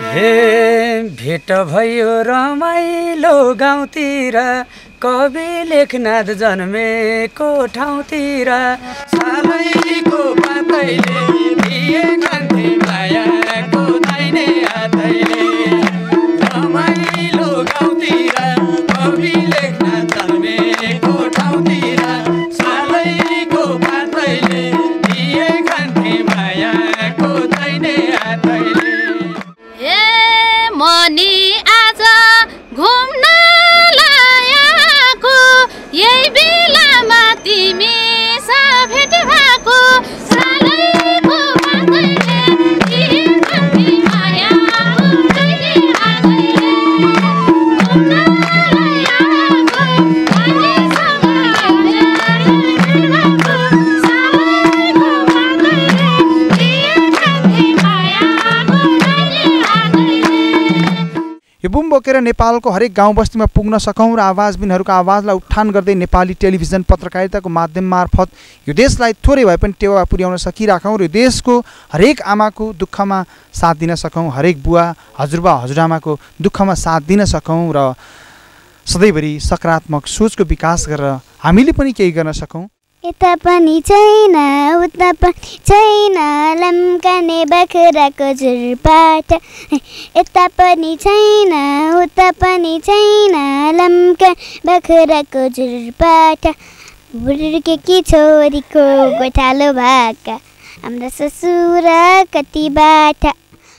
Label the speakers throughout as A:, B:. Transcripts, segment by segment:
A: हे भेट भयो रमाइलो गाउँतिर कवि लेखनाथ जन्मेको ठाउँतिर सालैको पातैले दिए कान्थे मायाको दाहिने हातैले रमाइलो गाउँतिर कवि लेखनाथ जन्मेको ठाउँतिर सालैको पातैले दिए कान्थे मायाको दाहिने हातैले
B: मनी आज घुम्न लायाको यही बेलामा तिमी भेट भएको सालैको पातैले दिए कान्थे मायाको दाहिने हातैले घुम्न लायाको अहिलेसम्म भेट भएको सालैको पातैले दिए कान्थे मायाको दाहिने हातैले।
C: यो बुम बोकेर नेपालको हरेक गाउँ बस्तीमा पुग्न सकौँ र आवाजबिनहरूको आवाजलाई उत्थान गर्दै नेपाली टेलिभिजन पत्रकारिताको माध्यम मार्फत यो देशलाई थोरै भए पनि टेवा पुर्याउन सकिराखौँ र यो देशको हरेक आमाको दुःखमा साथ दिन सकौँ, हरेक बुवा हजुरबा हजुरआमाको दुःखमा साथ दिन सकौँ र सधैँभरि सकारात्मक सोचको विकास गरेर हामीले पनि केही गर्न सकौँ।
D: यता पनि छैन उता पनि छैन लम्काने बाख्राको झुरपाट यता पनि छैन उता पनि छैन लम्का बाख्राको झुरपाट बुढुर्केकी छोरीको गोठालो भाका हाम्रा ससुर कति बाटा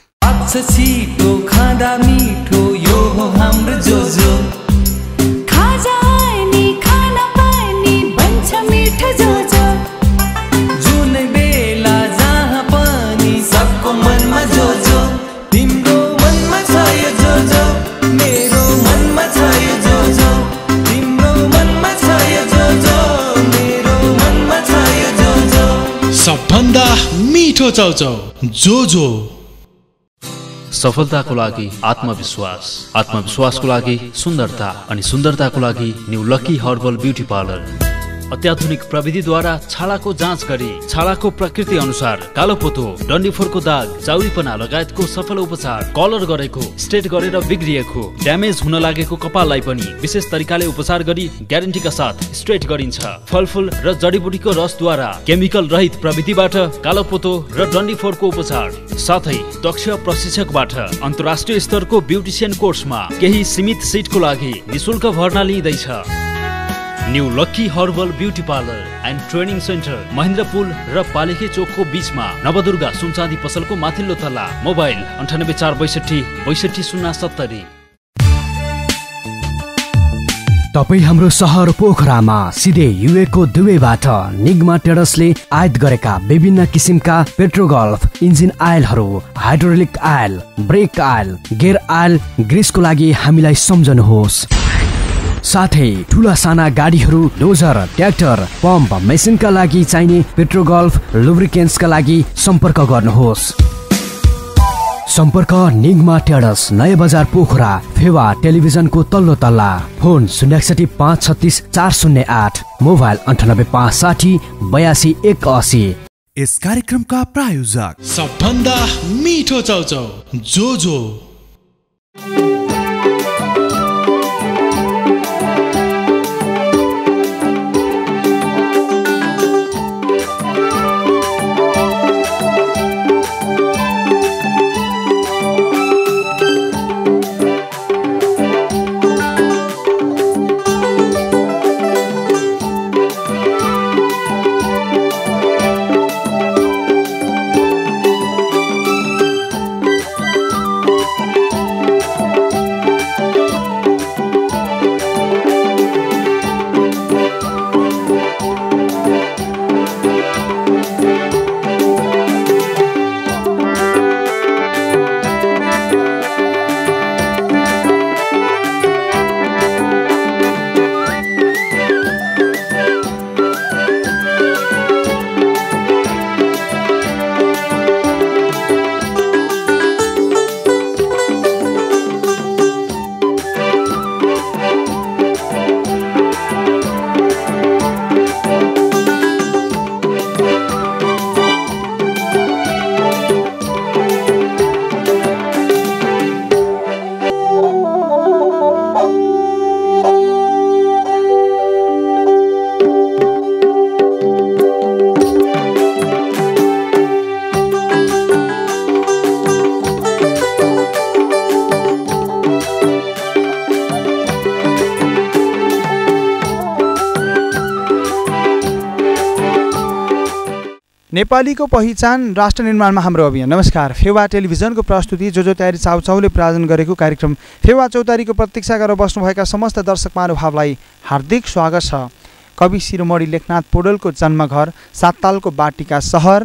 E: छिटो खाँदा मिठो यो हो हाम्रो जोजो खाजा नि खाना पनि बन्छ मिठो जोजो जुन बेला जहाँ पनि सबको मनमा जोजो तिम्रो मनमा छ यो जोजो मेरो मनमा छ यो जोजो तिम्रो मनमा छ यो जोजो मेरो मनमा छ यो जोजो
F: सबभन्दा मिठो चाउचाउ जोजो।
G: सफलताको लागि आत्मविश्वास, आत्मविश्वासको लागि सुन्दरता अनि सुन्दरताको लागि new lucky herbal beauty parlour. अत्याधुनिक प्रविधिद्वारा छालाको जाँच गरी छालाको प्रकृति अनुसार कालोपोतो, डन्डीफोरको दाग, चाउरीपना लगायतको सफल उपचार, कलर गरेको, स्ट्रेट गरेर बिग्रिएको, ड्यामेज हुन लागेको कपाललाई पनि विशेष तरिकाले उपचार गरी ग्यारेन्टीका साथ स्ट्रेट गरिन्छ। फलफुल र जडीबुटीको रसद्वारा केमिकल रहित प्रविधिबाट कालोपोतो र डन्डीफोरको उपचार, साथै दक्ष प्रशिक्षकबाट अन्तर्राष्ट्रिय स्तरको ब्युटिशियन कोर्समा केही सीमित सिटको लागि निशुल्क भर्ना लिइँदैछ। New lucky herbal beauty parlour and training centre, Mahendrapul र पालिखे चोकको बीचमा, नवदुर्गा सुनचाँदी पसलको माथिल्लो तल्ला। मोबाइल 9846 62070।
H: तपाईँ हाम्रो सहर पोखरामा सिधै युए को दुबईबाट निग्मा ट्रेडर्सले आयात गरेका विभिन्न किसिमका पेट्रोगल्फ इन्जिन आयलहरू, hydraulic oil, brake oil, gear oil, ग्रिसको लागि हामीलाई सम्झनुहोस्। साथै ठुला साना गाडीहरू, डोजर, ट्र्याक्टर, पम्प, मेसिनका लागि चाहिने पेट्रोगल्फ लुब्रिकेन्ट्सका लागि सम्पर्क गर्नुहोस्। सम्पर्क निग्मा ट्रेडर्स, नयाँ बजार पोखरा, फेवा टेलिभिजनको तल्लो तल्ला। Phone 061 536 408, mobile 98 560 82 81।
F: यस कार्यक्रमका प्रायोजक सबभन्दा मिठो चाउचाउ जोजो।
C: नेपालीको पहिचान राष्ट्र निर्माणमा हाम्रो अभियान। नमस्कार, फेवा टेलिभिजनको प्रस्तुति जो तयारी चाउचाउले प्रायोजन गरेको कार्यक्रम फेवा चौतारीको प्रतीक्षा गरेर बस्नुभएका समस्त दर्शक महानुभावलाई हार्दिक स्वागत छ। कवि शिरोमणि लेखनाथ पौडेलको जन्मघर साततालको बाटिका सहर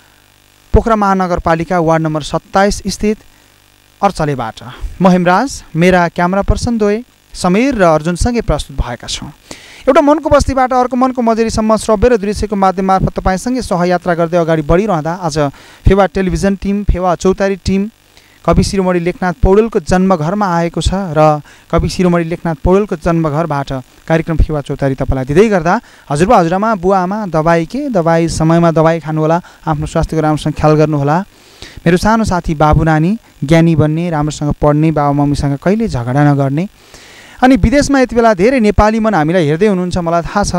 C: पोखरा महानगरपालिका वार्ड नम्बर 27 स्थित अर्चलेबाट म हेमराज, मेरा क्यामेरा पर्सन द्वय समीर र अर्जुनसँगै प्रस्तुत भएका छौँ। एउटा मनको बस्तीबाट अर्को मनको मजेरीसम्म श्रव्य र दृश्यको माध्यम मार्फत तपाईँसँगै सहयात्रा गर्दै अगाडि बढिरहँदा आज फेवा टेलिभिजन टिम, फेवा चौतारी टिम कवि शिरोमणि लेखनाथ पौडेलको जन्मघरमा आएको छ र कवि शिरोमणि लेखनाथ पौडेलको जन्मघरबाट कार्यक्रम फेवा चौतारी तपाईँलाई दिँदै गर्दा हजुरबा हजुरआमा बुवा आमा दबाई समयमा दबाई खानुहोला, आफ्नो स्वास्थ्यको राम्रोसँग ख्याल गर्नुहोला। मेरो सानो साथी बाबु नानी ज्ञानी बन्ने, राम्रोसँग पढ्ने, बाबा मम्मीसँग कहिले झगडा नगर्ने। अनि विदेशमा यति बेला धेरै नेपाली मन हामीलाई हेर्दै हुनुहुन्छ, मलाई थाहा छ।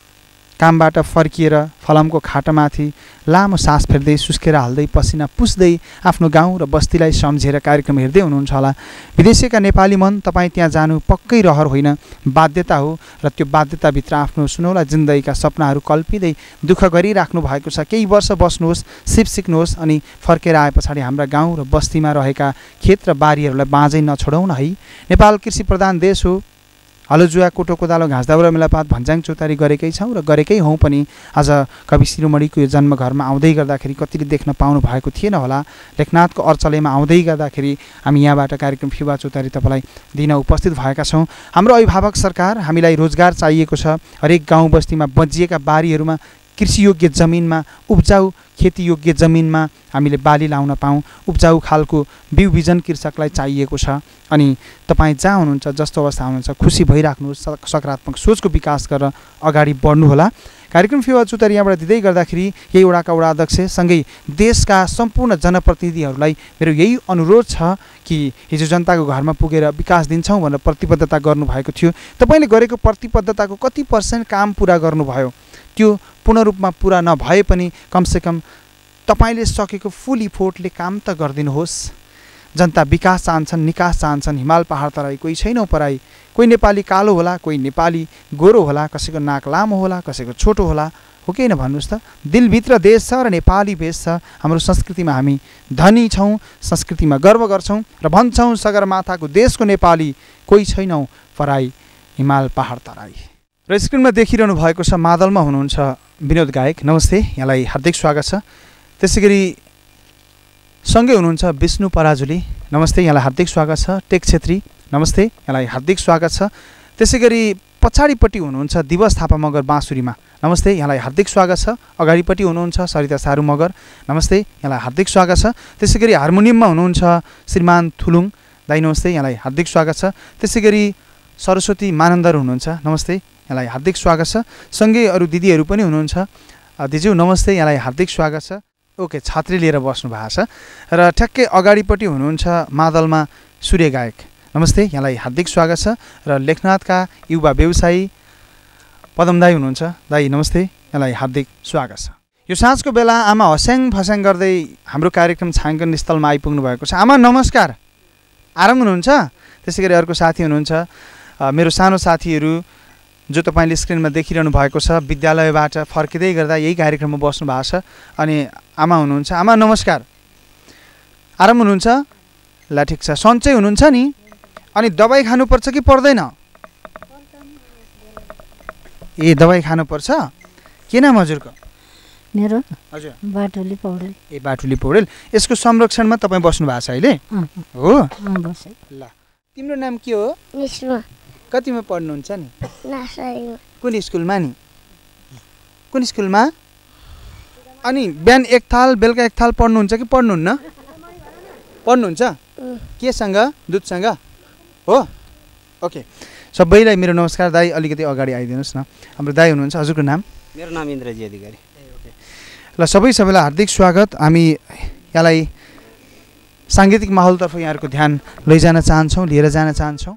C: कामबाट फर्किएर फलामको खाटामाथि लामो सास फेर्दै सुस्केर हाल्दै पसिना पुस्दै आफ्नो गाउँ र बस्तीलाई सम्झेर कार्यक्रम हेर्दै हुनुहुन्छ होला। विदेशीका नेपाली मन तपाईँ त्यहाँ जानु पक्कै रहर होइन, बाध्यता हो र त्यो बाध्यताभित्र आफ्नो सुनौला जिन्दगीका सपनाहरू कल्पिँदै दुःख गरिराख्नु भएको छ। केही वर्ष बस्नुहोस्, सिप सिक्नुहोस् अनि फर्केर आए पछाडि हाम्रा गाउँ र बस्तीमा रहेका खेत र बारीहरूलाई बाँझै नछोडाउन है। नेपाल कृषि प्रधान देश हो। हलो जुवा, कोटो कोदालो, घाँस दाउरा मेलापात भन्ज्याङ चौतारी गरेकै छौँ र गरेकै हौँ पनि। आज कवि शिरोमणिको यो जन्मघरमा आउँदै गर्दाखेरि कतिले देख्न पाउनु भएको थिएन होला। लेखनाथको अर्चलेमा आउँदै गर्दाखेरि हामी यहाँबाट कार्यक्रम फेवा चौतारी तपाईँलाई दिन उपस्थित भएका छौँ। हाम्रो अभिभावक सरकार, हामीलाई रोजगार चाहिएको छ। हरेक गाउँ बस्तीमा बजिएका बारीहरूमा, कृषियोग्य जमिनमा, उब्जाउ खेतीयोग्य जमिनमा हामीले बाली लाउन पाऊँ। उब्जाउ खालको बिउ बिजन कृषकलाई चाहिएको छ। अनि तपाईँ जहाँ हुनुहुन्छ, जस्तो अवस्था हुनुहुन्छ, खुसी भइराख्नुहोस्, सकारात्मक सोचको विकास गरेर अगाडि बढ्नुहोला। कार्यक्रम फेवा चौतारी यहाँबाट दिँदै गर्दाखेरि यही वडाका वडा अध्यक्षसँगै देशका सम्पूर्ण जनप्रतिनिधिहरूलाई मेरो यही अनुरोध छ कि हिजो जनताको घरमा पुगेर विकास दिन्छौँ भनेर प्रतिबद्धता गर्नुभएको थियो। तपाईँले गरेको प्रतिबद्धताको कति % काम पुरा गर्नुभयो? त्यो पूर्ण रूपमा पुरा नभए पनि कमसेकम तपाईँले सकेको फुल इफोर्टले काम त गरिदिनुहोस्। जनता विकास चाहन्छन्, निकास चाहन्छन्। हिमाल पहाड तराई कोही छैनौँ पराई। कोही नेपाली कालो होला, कोही नेपाली गोरो होला, कसैको नाक लामो होला, कसैको छोटो होला, हो कि होइन भन्नुहोस् त। दिलभित्र देश छ र नेपाली भेष छ। हाम्रो संस्कृतिमा हामी धनी छौँ, संस्कृतिमा गर्व गर्छौँ र भन्छौँ सगरमाथाको देशको नेपाली कोही छैनौँ पराई, हिमाल पहाड तराई। र स्क्रिनमा देखिरहनु भएको छ, मादलमा हुनुहुन्छ विनोद गायक। नमस्ते, यहाँलाई हार्दिक स्वागत छ। त्यसै गरी सँगै हुनुहुन्छ विष्णु पराजुली। नमस्ते, यहाँलाई हार्दिक स्वागत छ। टेक छेत्री, नमस्ते, यहाँलाई हार्दिक स्वागत छ। त्यसै गरी पछाडिपट्टि हुनुहुन्छ दिवस थापा मगर बाँसुरीमा। नमस्ते, यहाँलाई हार्दिक स्वागत छ। अगाडिपट्टि हुनुहुन्छ सरिता सारू मगर। नमस्ते, यहाँलाई हार्दिक स्वागत छ। त्यसै गरी हार्मोनियममा हुनुहुन्छ श्रीमान थुलुङ दाइ। नमस्ते, यहाँलाई हार्दिक स्वागत छ। त्यसै गरी सरस्वती मानन्दर हुनुहुन्छ। नमस्ते, यहाँलाई हार्दिक स्वागत छ। सँगै अरू दिदीहरू पनि हुनुहुन्छ। दिजु नमस्ते, यहाँलाई हार्दिक स्वागत छ। ओके, छात्री लिएर बस्नु भएको छ। र ठ्याक्कै अगाडिपट्टि हुनुहुन्छ मादलमा सूर्य गायक। नमस्ते, यहाँलाई हार्दिक स्वागत छ। र लेखनाथका युवा व्यवसायी पदम दाई हुनुहुन्छ। दाई नमस्ते, यहाँलाई हार्दिक स्वागत छ। यो साँझको बेला आमा हस्याङ फस्याङ गर्दै हाम्रो कार्यक्रम छायाङ्कन स्थलमा आइपुग्नु भएको छ। आमा नमस्कार, आराम हुनुहुन्छ? त्यसै गरी अर्को साथी हुनुहुन्छ, मेरो सानो साथीहरू जो तपाईँले स्क्रिनमा देखिरहनु भएको छ, विद्यालयबाट फर्किँदै गर्दा यही कार्यक्रममा बस्नु भएको छ। अनि आमा हुनुहुन्छ। आमा नमस्कार, आराम हुनुहुन्छ? ल ठिक छ। सन्चै हुनुहुन्छ नि? अनि दबाई खानुपर्छ कि पर्दैन? ए दबाई खानुपर्छ। के नाम हजुरको?
I: मेरो
C: हजुर
I: बाटुली पौडेल।
C: ए बाटुली पौडेल। यसको संरक्षणमा तपाईँ बस्नु भएको छ अहिले? हो। ल तिम्रो नाम के हो?
D: निस्मा।
C: कतिमा पढ्नुहुन्छ नि?
D: नर्सरीमा।
C: कुन स्कुलमा नि? कुन स्कुलमा? अनि बिहान एक थाल बेलुका एक थाल पढ्नुहुन्छ कि पढ्नुहुन्न? पढ्नुहुन्छ? केसँग? दुधसँग हो? ओके, सबैलाई मेरो नमस्कार। दाई अलिकति अगाडि आइदिनुहोस् न। हाम्रो दाई हुनुहुन्छ, हजुरको नाम?
J: मेरो नाम इन्द्रजी अधिकारी।
C: ल सबैलाई हार्दिक स्वागत। हामी यहाँलाई साङ्गीतिक माहौलतर्फ यहाँहरूको ध्यान लैजान चाहन्छौँ, लिएर जान चाहन्छौँ।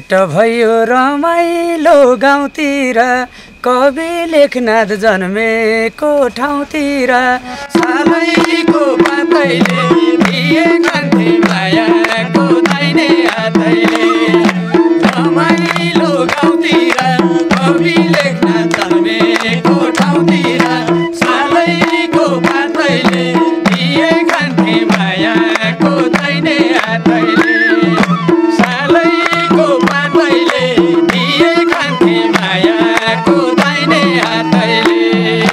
J: भेट भयो रमाइलो गाउँतिर कवि लेखनाथ जन्मेको ठाउँतिर
A: सालैको पातैले दिए कान्थे मायाको दाहिने हातैले रमाइलो गाउँतिर कवि लेखनाथ जन्मेको ठाउँतिर सालैको पातैले दिए कान्थे मायाको दाहिने हातैले सालैको पातैले दिए कान्थे मायाको दाहिने हातैले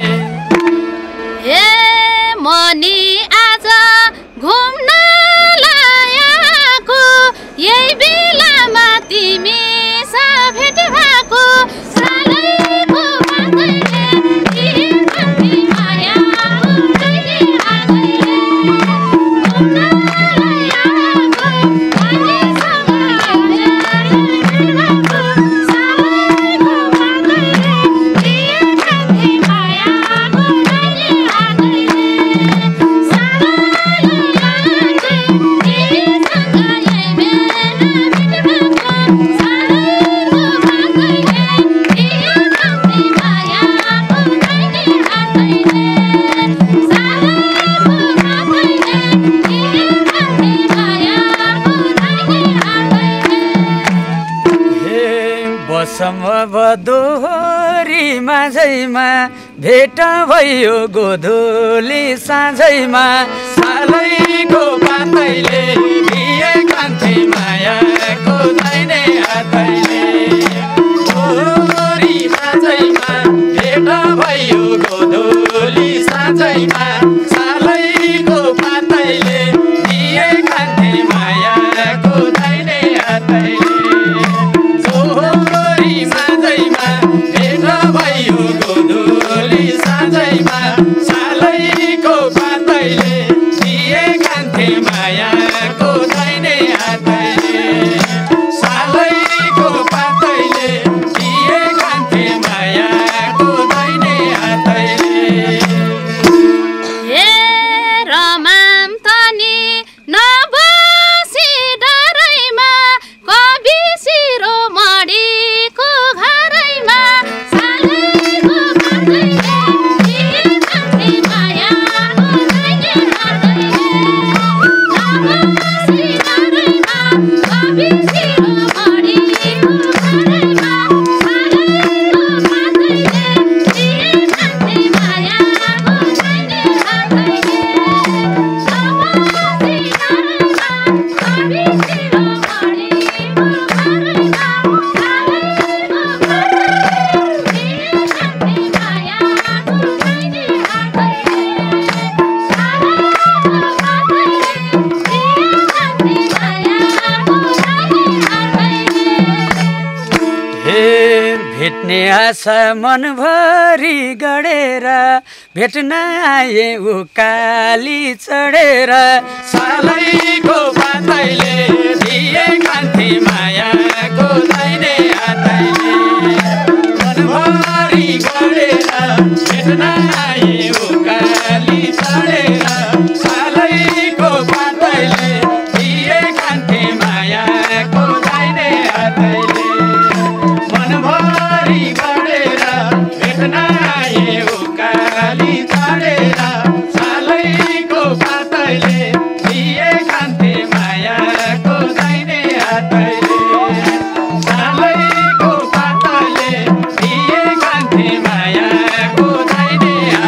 B: ए मनी आज घुम्न लायाको यही बेलामा तिमी भेट भएको सालैको पातैले दिए कान्थे मायाको दाहिने हातैले घुम्न लायाको मानिससँग भेट भएको सालैको पातैले दिए कान्थे मायाको दाहिने हातैले सालैको पातैले तिमीसँग यही बेला भेट भएको सालैको पातैले दिए कान्थे मायाको दाहिने हातैले सालैको पातैले दिए कान्थे मायाको दाहिने हातैले
J: हे बसम बदोरी माझैमा भेट भयो गोधुली साँझैमा
A: सालैको पातैले दिए कान्थे मायाको दाहिने हातैले गोरी माझैमा भेट भयो गोधुली साँझैमा सालैको पातैले दिए कान्थे मायाको दाहिने हातैले गोरी माझैमा भेट भयो गोधुली साँझैमा सालैको पातैले दिए कान्थे मायाको दाहिने हातैले सालैको पातैले दिए कान्थे मायाको दाहिने हातैले
B: हे रमाम तनी नबसी डरैमा कवि शिरोमणिको घरैमा सालैको पातैले दिए कान्थे मायाको दाहिने हातैले नबसी डरैमा कवि शिरोमणिको घरैमा सालैको पातैले दिए कान्थे मायाको दाहिने हातैले नबसी डरैमा कवि शिरोमणिको घरैमा सालैको पातैले दिए कान्थे मायाको दाहिने हातैले सालैको पातैले दिए कान्थे मायाको दाहिने हातैले
J: हे भेट्ने आशा मनभरि गढेर भेट्न आए उकाली चढेर
A: सालैको पातैले दिए कान्थे मायाको दाहिने हातैले मनभरि गरेर भेट्न आए उकाली चढेर सालैको पातैले दिए कान्थे मायाको दाहिने हातैले मनभरि गरेर भेट्न आए उकाली चढेर सालैको पातैले दिए कान्थे मायाको दाहिने हातैले सालैको पातैले दिए कान्थे मायाको दाहिने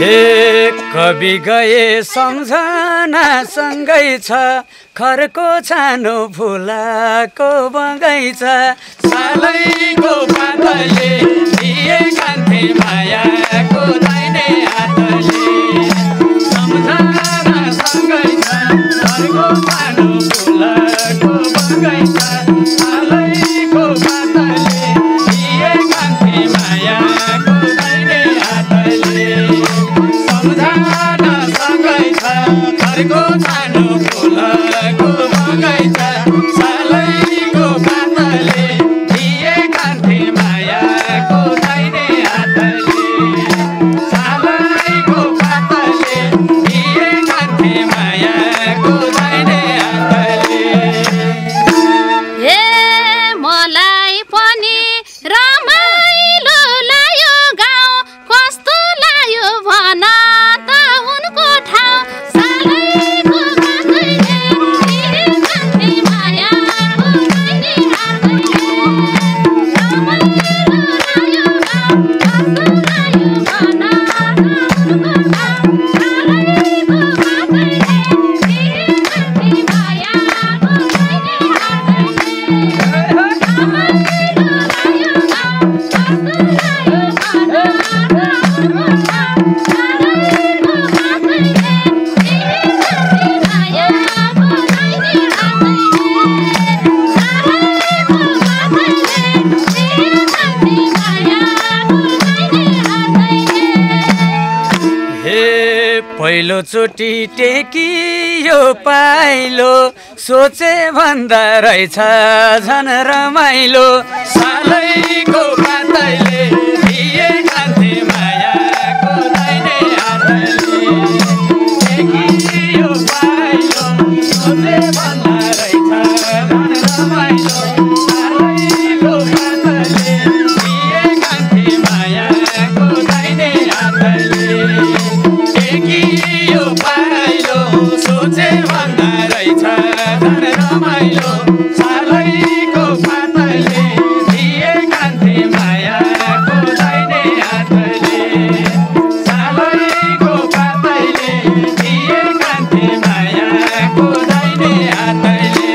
J: हे कवि गए सम्झना सँगै छ खरको छानो फुलाको बगैँचा
A: सालैको पातले दिए कान्थे मायाको दाहिने हातले सम्झना सँगै छ घरको सानो फुलको बगैँचा सालैको पातले दिए कान्थे मायाको दाहिने हातले सम्झना सँगै छ घरको सानो फुलको बगैँचा सालैको पातले दिए कान्थे मायाको दाहिने हातले सालैको पातले दिए कान्थे मायाको दाहिने हातले
B: हे मलाई पनि रमाइलो लाग्यो गाउँ कस्तो लाग्यो भन त उनको ठाउँ सालैको पातले दिए कान्थे मायाको दाहिने हातले रमाइलो लाग्यो गाउँ कस्तो लाग्यो भन त उनको ठाउँ सालैको पातले दिए कान्थे मायाको दाहिने
J: हे पहिलोचोटि टेकियो पाइलो सोचे भन्दा रहेछ झन रमाइलो
A: सालैको पातले दिए कान्थे मायाको दाहिने हातले टेकियो पाइलो सोचे भन्दा रहेछ झन रमाइलो सालैको पातले दिए कान्थे मायाको दाहिने हातले टेकियो पाइलो सोचे भन्दा रहेछ झन रमाइलो सालैको पातले दिए कान्थे मायाको दाहिने हातले सालैको पातले दिए कान्थे मायाको दाहिने हातले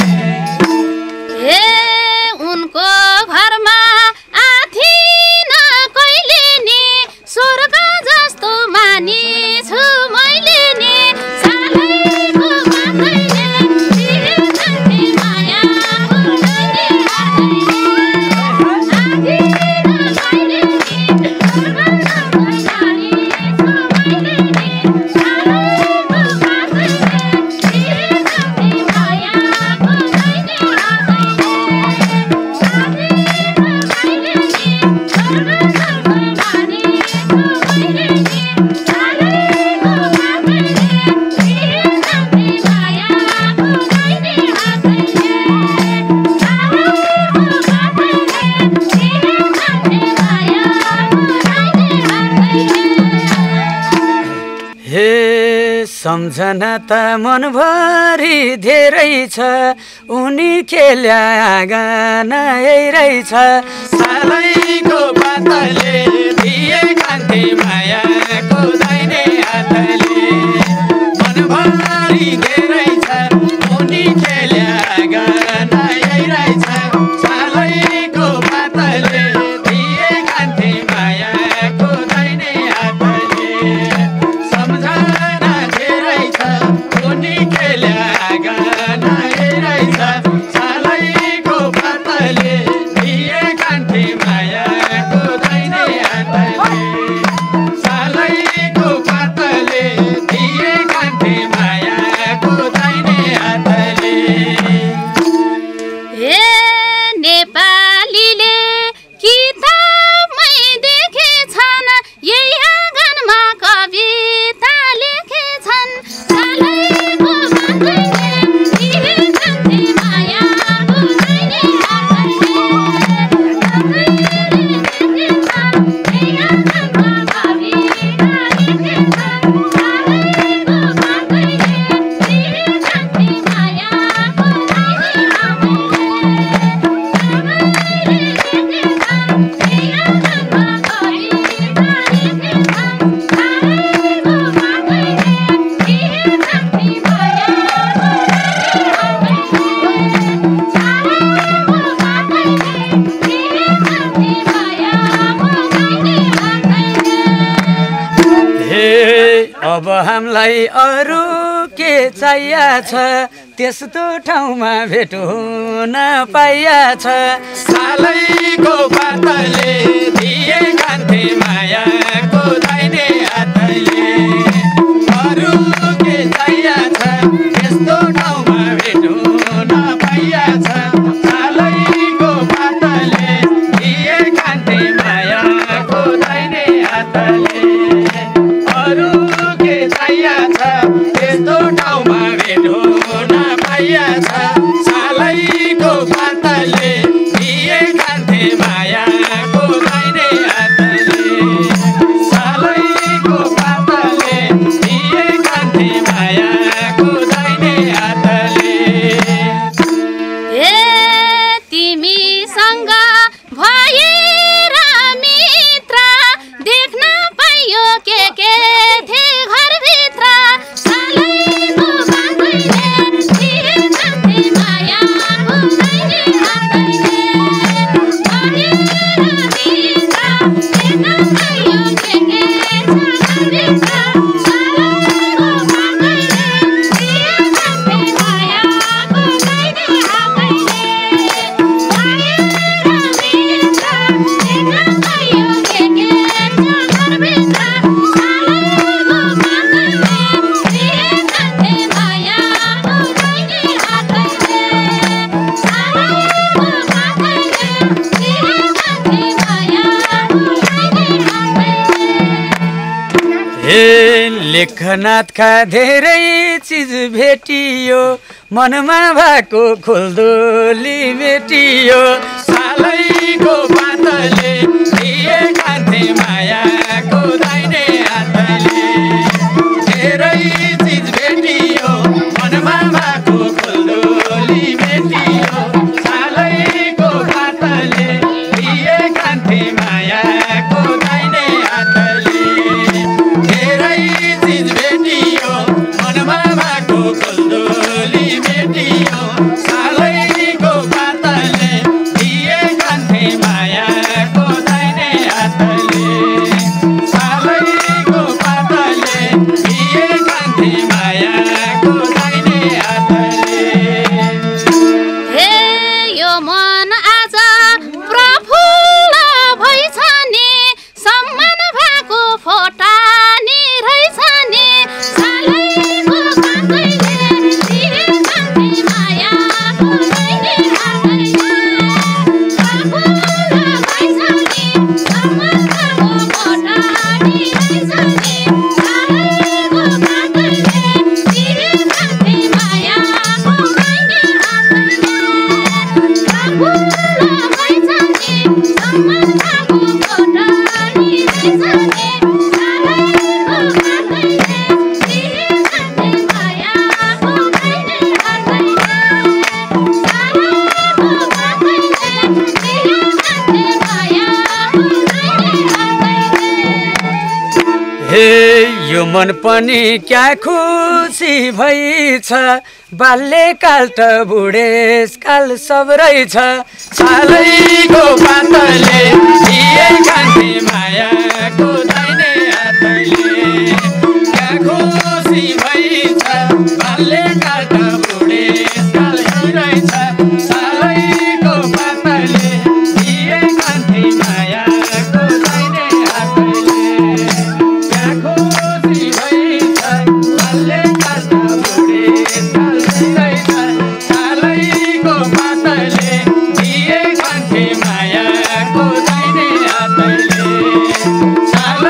B: हे उनको घरमा आथिन कहिले नि स्वर्ग जस्तो मानिछु मैले नि सालैको पातले दिए कान्थे मायाको दाहिने हातले आथिन कहिले नि स्वर्ग जस्तो मानिछु मैले नि सालैको पातले दिए कान्थे मायाको दाहिने
J: हे सम्झना त मनभरि धेरै छ उनी खेल्या गाना रहेछ
A: सालैको पातले दिए कान्थे मायाको दाहिने हातले मनभरि धेरै छ उनी खेल्या गाना रहेछ सालैको पातले दिए कान्थे मायाको दाहिने हातले सम्झना धेरै छ उनी खेल्या गाना रहेछ सालैको पातले दिए कान्थे मायाको दाहिने
J: अब हामीलाई अरू के चाहिया छ त्यस्तो ठाउँमा भेट हुन पाइया छ
A: सालैको पातले दिए कान्थे मायाको दाहिने हातले अरू के चाहिया छ त्यस्तो ठाउँमा भेट हुन पाइया छ सालैको पातले दिए कान्थे मायाको दाहिने हातले अरू के चाहिया छ त्यस्तो ठाउँमा भेट हुन पाइया छ सालैको पातले दिए कान्थे मायाको दाहिने हातले सालैको पातले दिए कान्थे मायाको दाहिने हातले
B: ए तिमीसँग भएर मित्र देख्न पाइयो के थिए घरभित्र सालैको पातले दिए कान्थे मायाको दाहिने हातले भएर मित्र देख्न पाइयो के छ घरभित्र सालैको पातले दिए कान्थे मायाको दाहिने हातले
J: लेखनाथका धेरै चिज भेटियो मनमा भएको खुल्दुली मेटियो
A: सालैको पातले दिए कान्थे मायाको दाहिने हातले धेरै चिज भेटियो मनमा भएको खुल्दुली मेटियो सालैको पातले दिए कान्थे मायाको दाहिने हातले धेरै चिज भेटियो मनमा भएको खुल्दुली मेटियो सालैको पातले दिए कान्थे मायाको दाहिने हातले सालैको पातले दिए कान्थे मायाको दाहिने हातले
B: हे यो मन आज प्रफुल्ल भइछ नि सम्मान भएको फोटा नि रहेछ नि सालैको पातले दिए कान्थे मायाको दाहिने हातले प्रफुल्ल भइछ नि सम्मान भएको फोटा नि रहेछ नि सालैको पातले दिए कान्थे मायाको दाहिने हातले प्रफुल्ल भइछ नि सम्मान भएको फोटा नि रहेछ नि सालैको पातले दिए कान्थे मायाको दाहिने हातले सालैको पातले दिए कान्थे मायाको दाहिने हातले
J: हे यो मन पनि क्या खुसी भइछ बाल्यकाल त बुढेसकाल सब रहेछ
A: सालैको पातले दिए कान्थे मायाको दाहिने हातले क्या खुसी भइछ बाल्यकाल त बुढेसकाल रहेछ सालैको पातले दिए कान्थे मायाको दाहिने हातले क्या खुसी भइछ बाल्यकाल त बुढेसकाल रहेछ सालैको पातले दिए कान्थे मायाको दाहिने हातले साल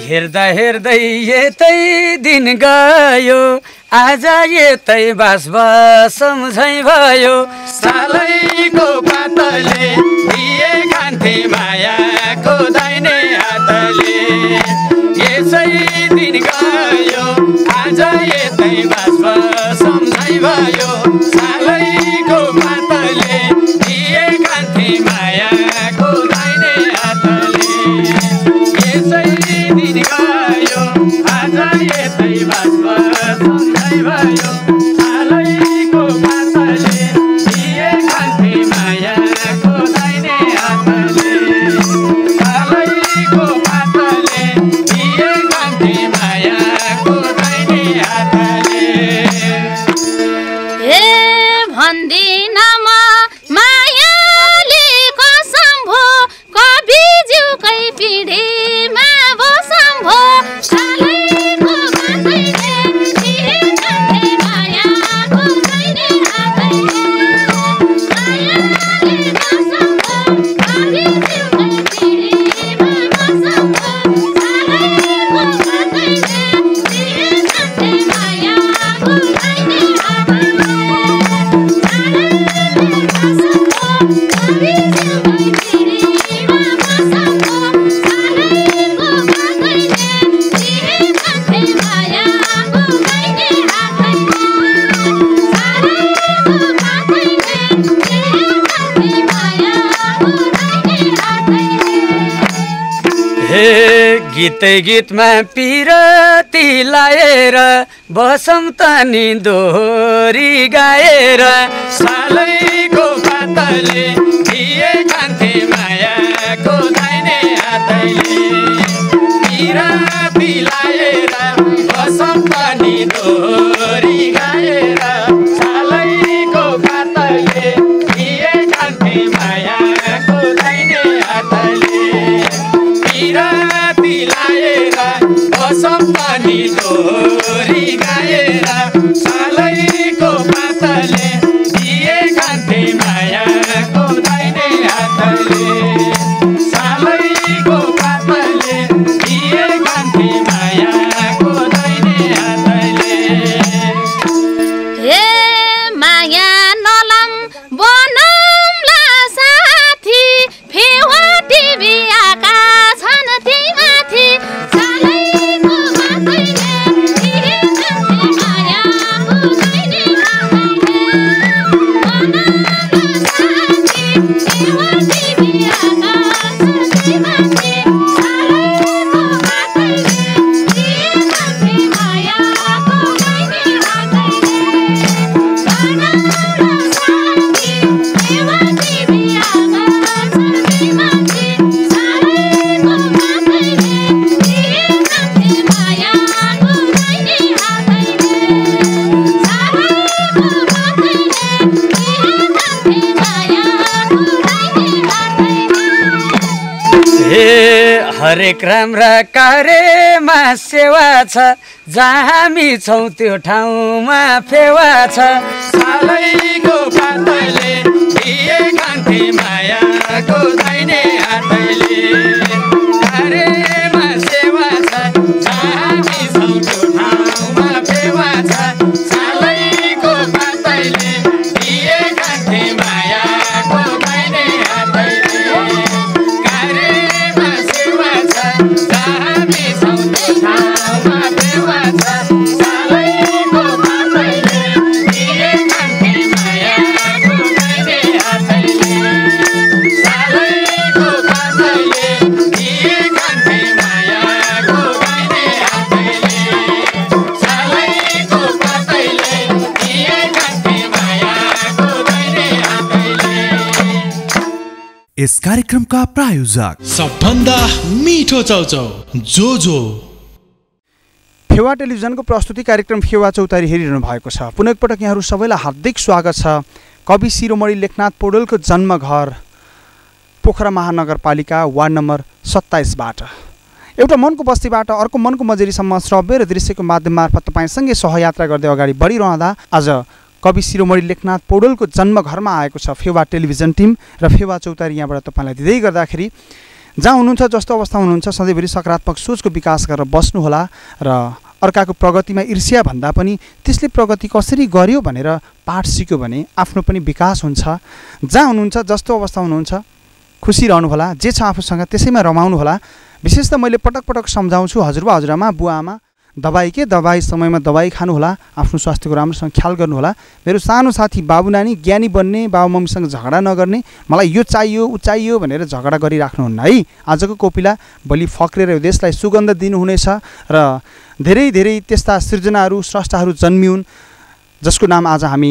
J: हेर्दा हेर्दै यतै दिन गयो आज यतै बास सम्झै भयो
A: सालैको पातले दिए खान्थे मायाको दाहिने हातले यसै दिन गयो आज यतै बास सम्झै भयो सालैको पातले दिए खान्थे मायाको दाहिने हातले यसै दिन गयो आज यतै बास सम्झै भयो सालैको पातले दिए खान्थे मायाको दाहिने हातले सालैको पातले दिए खान्थे मायाको दाहिने हातले
B: ए भन्दिनमा मायाले कसम भो कविज्यूकै पिँढीमा बसम भो सालैको पातैले दिए खान्थे मायाको दाहिने हातले मायाले कसम भो कविज्यूकै पिँढीमा बसम भो सालैको पातैले दिए खान्थे मायाको दाहिने हातले
J: हे गीतै गीतमा पिरती लाएर बसम तनी दोहोरी गाएर
A: सालैको पातले दिए खान्थे मायाको दाहिने हातले पिराती लाएर बसम पनि दोहोरी गाएर सालैको पातले दिए खान्थे मायाको दाहिने हातले पिराती लाएर बसम पनि दोहोरी गाएर सालैको पातले दिए खान्थे मायाको दाहिने हातले सालैको पातले दिए खान्थे मायाको दाहिने हातले
B: हे माया नलम बनौला साथी फेवा टिभी आकाशन त्यही माथि सालैको पातैले दिए खान्थे मायाको दाहिने हातले बनौला साथी फेवा टिभी आकाशन त्यही माथि सालैको पातैले दिए खान्थे मायाको दाहिने हातले
J: हे हरेक राम्रा कार्यमा सेवा छ जहाँ हामी छौँ त्यो ठाउँमा फेवा छ
A: सालैको पातले दिए खान्थे मायाको दाहिने हातले कार्यमा सेवा छ जहाँ हामी छौँ त्यो ठाउँमा फेवा छ सालैको पातले दिए खान्थे मायाको दाहिने हातले कार्यमा सेवा छ जहाँ हामी छौँ त्यो ठाउँमा फेवा छ सालैको पातले दिए खान्थे मायाको दाहिने हातले सालैको पातले दिए खान्थे मायाको दाहिने हातले सालैको पातले दिए खान्थे मायाको दाहिने हातले।
F: यस कार्यक्रमका प्रायोजक सबभन्दा मिठो चौचौ जोजो।
C: फेवा टेलिभिजनको प्रस्तुति कार्यक्रम फेवा चौतारी हेरिरहनु भएको छ। पुनः एकपटक यहाँहरू सबैलाई हार्दिक स्वागत छ। कवि शिरोमणि लेखनाथ पौडेलको जन्मघर पोखरा महानगरपालिका वार्ड नम्बर 27बाट एउटा मनको बस्तीबाट अर्को मनको मजेरीसम्म श्रव्य र दृश्यको माध्यम मार्फत तपाईँसँगै सहयात्रा गर्दै अगाडि बढिरहँदा आज कवि शिरोमणि लेखनाथ पौडेलको जन्मघरमा आएको छ फेवा टेलिभिजन टिम र फेवा चौतारी यहाँबाट तपाईँलाई दिँदै गर्दाखेरि जहाँ हुनुहुन्छ जस्तो अवस्थामा हुनुहुन्छ सधैँभरि सकारात्मक सोचको विकास गरेर बस्नुहोला र अर्काको प्रगतिमा ईर्ष्या भन्दा पनि त्यसले प्रगति कसरी गर्यो भनेर पाठ सिक्यो भने आफ्नो पनि विकास हुन्छ। जहाँ हुनुहुन्छ जस्तो अवस्थामा हुनुहुन्छ खुसी रहनुहोला, जे छ आफूसँग त्यसैमा रमाउनुहोला। विशेष त मैले पटक पटक सम्झाउँछु हजुरबा हजुरआमा बुवा आमा दबाई समयमा दबाई खानुहोला, आफ्नो स्वास्थ्यको राम्रोसँग ख्याल गर्नुहोला। मेरो सानो साथी बाबु नानी ज्ञानी बन्ने, बाबु मम्मीसँग झगडा नगर्ने, मलाई यो चाहियो ऊ चाहियो भनेर झगडा गरिराख्नुहुन्न है। आजको कोपिला भोलि फक्रेर यो देशलाई सुगन्ध दिनुहुनेछ र धेरै धेरै त्यस्ता सृजनाहरू स्रष्टाहरू जन्मिउन् जसको नाम आज हामी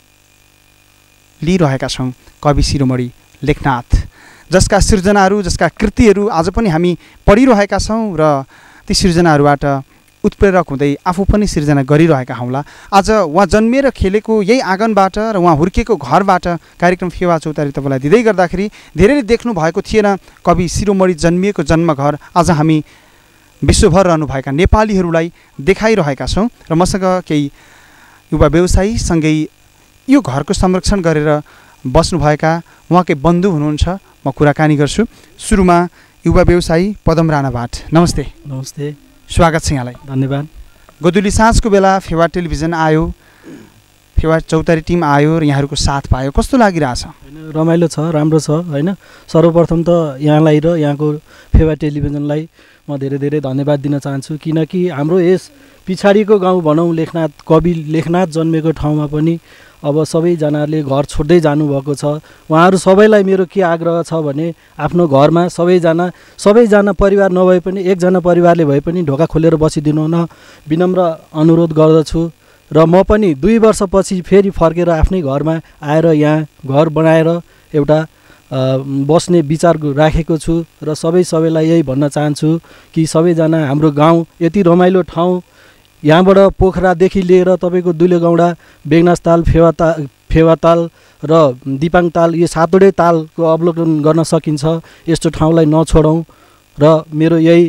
C: लिइरहेका छौँ। कवि शिरोमणि लेखनाथ, जसका सृजनाहरू जसका कृतिहरू आज पनि हामी पढिरहेका छौँ र ती सृजनाहरूबाट उत्प्रेरक हुँदै आफू पनि सृजना गरिरहेका हौँला। आज उहाँ जन्मिएर खेलेको यही आँगनबाट र उहाँ हुर्किएको घरबाट कार्यक्रम फेवा चौतारी तपाईँलाई दिँदै गर्दाखेरि धेरैले देख्नु भएको थिएन कवि शिरोमणि जन्मिएको जन्मघर आज हामी विश्वभर रहनुभएका नेपालीहरूलाई देखाइरहेका छौँ। र मसँग केही युवा व्यवसायीसँगै यो घरको संरक्षण गरेर बस्नुभएका उहाँकै बन्धु हुनुहुन्छ, म कुराकानी गर्छु। सुरुमा युवा व्यवसायी पदम राणा भाट, नमस्ते।
K: नमस्ते,
C: स्वागत छ यहाँलाई।
K: धन्यवाद।
C: गोधुली साँझको बेला फेवा टेलिभिजन आयो, फेवा चौतारी टिम आयो र यहाँहरूको साथ पायो, कस्तो लागिरहेछ?
K: रमाइलो छ, राम्रो छ होइन। सर्वप्रथम त यहाँलाई र यहाँको फेवा टेलिभिजनलाई म धेरै धेरै धन्यवाद दिन चाहन्छु, किनकि हाम्रो यस पछाडिको गाउँ भनौँ लेखनाथ, कवि लेखनाथ जन्मेको ठाउँमा पनि अब सबैजनाले घर छोड्दै जानुभएको छ। उहाँहरू सबैलाई मेरो के आग्रह छ भने आफ्नो घरमा सबैजना परिवार नभए पनि एकजना परिवारले भए पनि ढोका खोलेर बसिदिनु न विनम्र अनुरोध गर्दछु। र म पनि 2 वर्षपछि फेरि फर्केर आफ्नै घरमा आएर यहाँ घर बनाएर एउटा बस्ने विचार राखेको छु र सबैलाई यही भन्न चाहन्छु कि सबैजना हाम्रो गाउँ यति रमाइलो ठाउँ, यहाँबाट पोखरादेखि लिएर तपाईँको दुलेगौँडा, बेगनासताल, फेवाताल र दिपाङताल यो 7वटै तालको अवलोकन गर्न सकिन्छ। यस्तो ठाउँलाई नछोडौँ र मेरो यही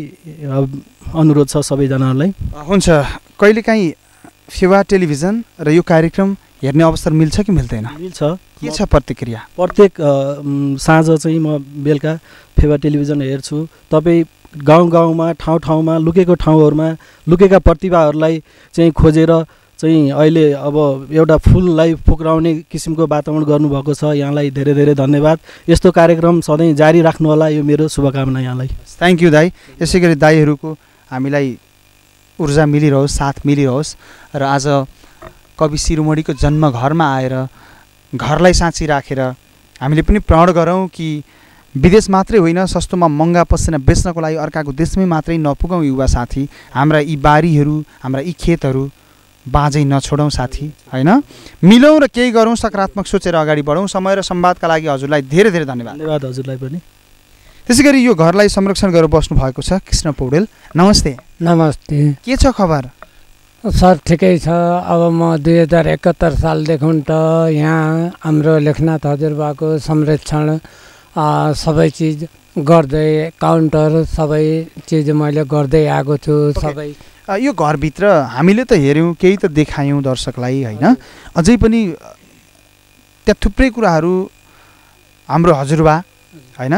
K: अनुरोध छ सबैजनालाई।
C: हुन्छ, कहिलेकाहीँ फेवा टेलिभिजन र यो कार्यक्रम हेर्ने अवसर मिल्छ कि मिल्दैन?
K: मिल्छ।
C: के छ प्रतिक्रिया?
K: प्रत्येक साँझ चाहिँ म बेलुका फेवा टेलिभिजन हेर्छु। तपाईँ गाउँमा ठाउँमा लुकेको ठाउँहरूमा लुकेका प्रतिभाहरूलाई चाहिँ खोजेर चाहिँ अहिले अब एउटा फुललाई फुक्राउने किसिमको वातावरण गर्नुभएको छ। यहाँलाई धेरै धेरै धन्यवाद। यस्तो कार्यक्रम सधैँ जारी राख्नुहोला, यो मेरो शुभकामना यहाँलाई।
C: थ्याङ्क यू दाई। यसै गरी दाईहरूको हामीलाई ऊर्जा मिलिरहोस्, साथ मिलिरहोस् र आज कवि शिरोमणिको जन्मघरमा आएर घरलाई साँची राखेर हामीले पनि प्रण गरौँ कि विदेश मात्रै होइन, सस्तोमा महँगा पसिना बेच्नको लागि अर्काको देशमै मात्रै नपुगौँ युवा साथी। हाम्रा यी बारीहरू, हाम्रा यी खेतहरू बाँझै नछोडौँ साथी होइन। मिलौँ र केही गरौँ, सकारात्मक सोचेर अगाडि बढौँ। समय र संवादका लागि हजुरलाई धेरै धेरै धन्यवाद।
K: धन्यवाद हजुरलाई पनि।
C: त्यसै गरी यो घरलाई संरक्षण गरेर बस्नु भएको छ कृष्ण पौडेल, नमस्ते।
L: नमस्ते।
C: के छ खबर?
L: सर ठिकै छ। अब म 2071 सालदेखि त यहाँ हाम्रो लेखनाथ हजुरबाको संरक्षण सबै चिज गर्दै, काउन्टर सबै चिज मैले गर्दै आएको छु। सबै
C: यो घरभित्र हामीले त हेऱ्यौँ, केही त देखायौँ दर्शकलाई होइन, अझै पनि त्यहाँ थुप्रै कुराहरू हाम्रो हजुरबा होइन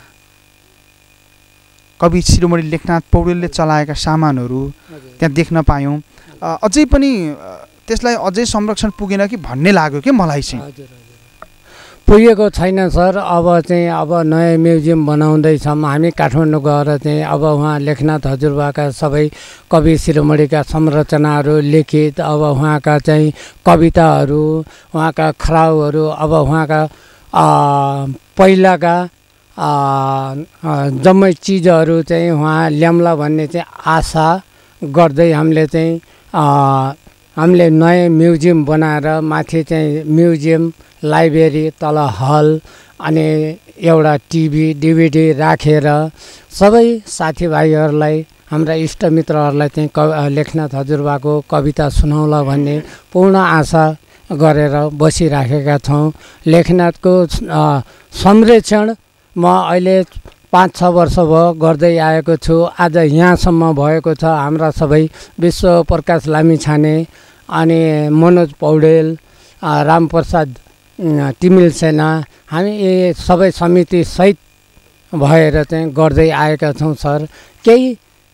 C: कवि शिरोमणि लेखनाथ पौडेलले चलाएका सामानहरू त्यहाँ देख्न पायौँ। अझै पनि त्यसलाई अझै संरक्षण पुगेन कि भन्ने लाग्यो कि मलाई चाहिँ।
L: पुगेको छैन सर। अब नयाँ म्युजियम बनाउँदैछौँ हामी काठमाडौँ गएर चाहिँ। अब उहाँ लेखनाथ हजुरबाका सबै कवि शिरोमणिका संरचनाहरू लिखित, अब उहाँका चाहिँ कविताहरू, उहाँका खराउहरू, अब उहाँका पहिलाका जम्मै चिजहरू चाहिँ उहाँ ल्याम्ला भन्ने चाहिँ आशा गर्दै हामीले नयाँ म्युजियम बनाएर माथि चाहिँ म्युजियम, लाइब्रेरी, तल हल अनि एउटा टिभी डिभिडी राखेर सबै साथीभाइहरूलाई, हाम्रा इष्टमित्रहरूलाई चाहिँ लेखनाथ हजुरबाको कविता सुनाउला भन्ने पूर्ण आशा गरेर बसिराखेका छौँ। लेखनाथको संरक्षण म अहिले 5-6 वर्ष भयो गर्दै आएको छु। आज यहाँसम्म भएको छ। हाम्रा सबै विश्व प्रकाश लामिछाने अनि मनोज पौडेल, रामप्रसाद तिमिल सेना, हामी सबै समिति सहित भएर चाहिँ गर्दै आएका छौँ सर। केही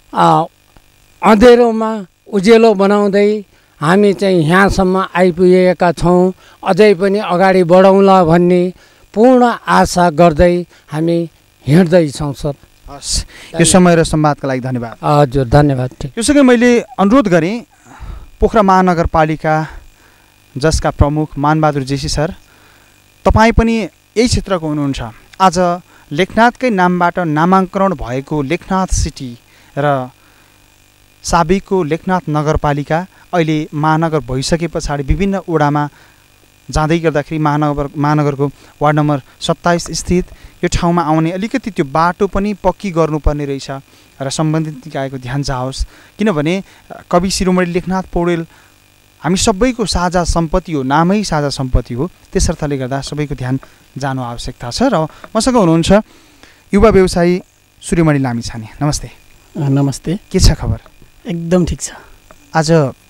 L: अँधेरोमा उज्यालो बनाउँदै हामी चाहिँ यहाँसम्म आइपुगेका छौँ। अझै पनि अगाडि बढौँला भन्ने पूर्ण आशा गर्दै हामी हिँड्दैछौँ सर।
C: हस्, यो समय र संवादका लागि धन्यवाद।
L: हजुर, धन्यवाद।
C: योसँगै मैले अनुरोध गरेँ पोखरा महानगरपालिका जसका प्रमुख मानबहादुर जेसी सर, तपाईँ पनि यही क्षेत्रको हुनुहुन्छ। आज लेखनाथकै नामबाट नामाङ्करण भएको लेखनाथ सिटी र साबिकको लेखनाथ नगरपालिका अहिले महानगर भइसके पछाडि विभिन्न वडामा जाँदै गर्दाखेरि महानगरको वार्ड नम्बर 27 स्थित यो ठाउँमा आउने अलिकति त्यो बाटो पनि पक्की गर्नुपर्ने रहेछ र सम्बन्धित निकायको ध्यान जाओस्। किनभने कवि शिरोमणि लेखनाथ पौडेल हामी सबैको साझा सम्पत्ति हो, नामै साझा सम्पत्ति हो। त्यसर्थले गर्दा सबैको ध्यान जानु आवश्यकता छ। र मसँग हुनुहुन्छ युवा व्यवसायी सूर्यमणि लामिछाने। नमस्ते।
M: नमस्ते।
C: के छ खबर?
M: एकदम ठिक छ।
C: आज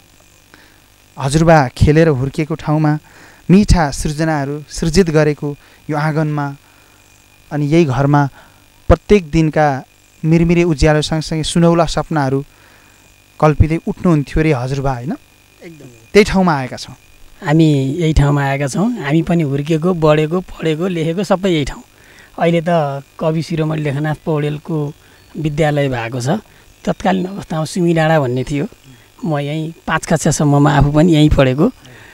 C: हजुरबा खेलेर हुर्किएको ठाउँमा मिठा सृजनाहरू सृजित गरेको यो आँगनमा अनि यही घरमा प्रत्येक दिनका मिरमिरे उज्यालो सँगसँगै सुनौला सपनाहरू कल्पिँदै उठ्नुहुन्थ्यो रे हजुरबा, होइन?
M: एकदम
C: त्यही ठाउँमा आएका छौँ
M: हामी। यही ठाउँमा आएका छौँ हामी पनि। हुर्किएको, बढेको, पढेको, लेखेको सबै यही ठाउँ। अहिले त कवि शिरोमणि लेखनाथ पौडेलको विद्यालय भएको छ। तत्कालीन अवस्थामा सुमी डाँडा भन्ने थियो। म यहीँ 5 कक्षासम्ममा आफू पनि यहीँ पढेको।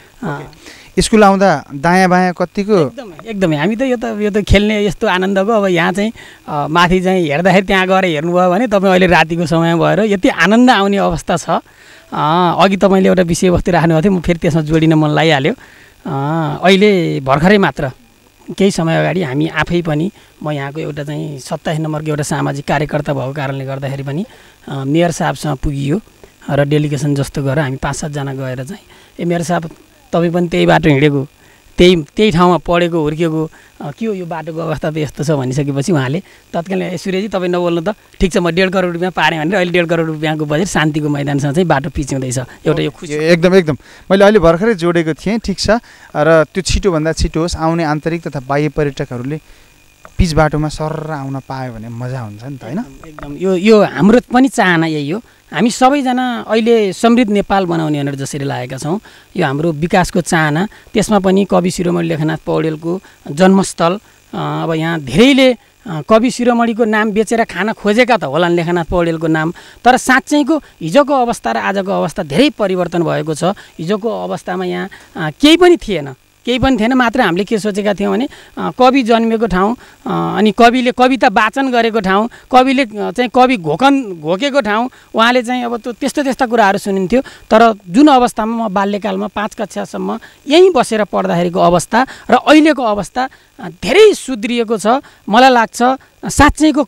C: स्कुल आउँदा दायाँ बायाँ कतिको?
M: एकदमै हामी त यो त खेल्ने यस्तो आनन्दको। अब यहाँ चाहिँ माथि चाहिँ हेर्दाखेरि त्यहाँ गएर हेर्नुभयो भने तपाईँ अहिले रातिको समय भएर यति आनन्द आउने अवस्था छ। अघि तपाईँले एउटा विषयवस्तु राख्नुभएको थियो, म फेरि त्यसमा जोडिन मन लागिहाल्यो। अहिले भर्खरै मात्र केही समय अगाडि हामी आफै पनि, म यहाँको एउटा चाहिँ 27 नम्बरको एउटा सामाजिक कार्यकर्ता भएको कारणले गर्दाखेरि पनि मेयर साहबसँग पुगियो र डेलिगेसन जस्तो गरेर हामी 5-7 जना गएर चाहिँ मेयर साहब तपाईँ पनि त्यही बाटो हिँडेको, त्यही ठाउँमा पढेको, हुर्किएको, के हो यो बाटोको अवस्था त यस्तो छ भनिसकेपछि उहाँले तत्कालीन सूर्यजी तपाईँ नबोल्नु त, ठिक छ म 1.5 करोड रुपियाँ पारेँ भनेर अहिले 1.5 करोड रुपियाँको बजेट शान्तिको मैदानसँग चाहिँ बाटो पिच्याउँदैछ। एउटा यो खुसी।
C: एकदम मैले अहिले भर्खरै जोडेको थिएँ। ठिक छ, र त्यो छिटोभन्दा छिटो होस्। आउने आन्तरिक तथा बाह्य पर्यटकहरूले पिच बाटोमा सर आउन पायो भने मजा हुन्छ नि त, होइन?
M: एकदम यो हाम्रो पनि चाहना यही हो। हामी सबैजना अहिले समृद्ध नेपाल बनाउने भनेर जसरी लागेका छौँ, यो हाम्रो विकासको चाहना। त्यसमा पनि कवि शिरोमणि लेखनाथ पौडेलको जन्मस्थल। अब यहाँ धेरैले कवि शिरोमणिको नाम बेचेर खान खोजेका त होलान् लेखनाथ पौडेलको नाम, तर साँच्चैको हिजोको अवस्था र आजको अवस्था धेरै परिवर्तन भएको छ। हिजोको अवस्थामा यहाँ केही पनि थिएन, मात्र हामीले के सोचेका थियौँ भने कवि जन्मेको ठाउँ अनि कविले कविता वाचन गरेको ठाउँ, कविले चाहिँ कवि घोकेको ठाउँ, उहाँले चाहिँ अब त्यस्ता कुराहरू सुनिन्थ्यो। तर जुन अवस्थामा म बाल्यकालमा 5 कक्षासम्म यहीँ बसेर पढ्दाखेरिको अवस्था र अहिलेको अवस्था धेरै सुध्रिएको छ। मलाई लाग्छ साँच्चैको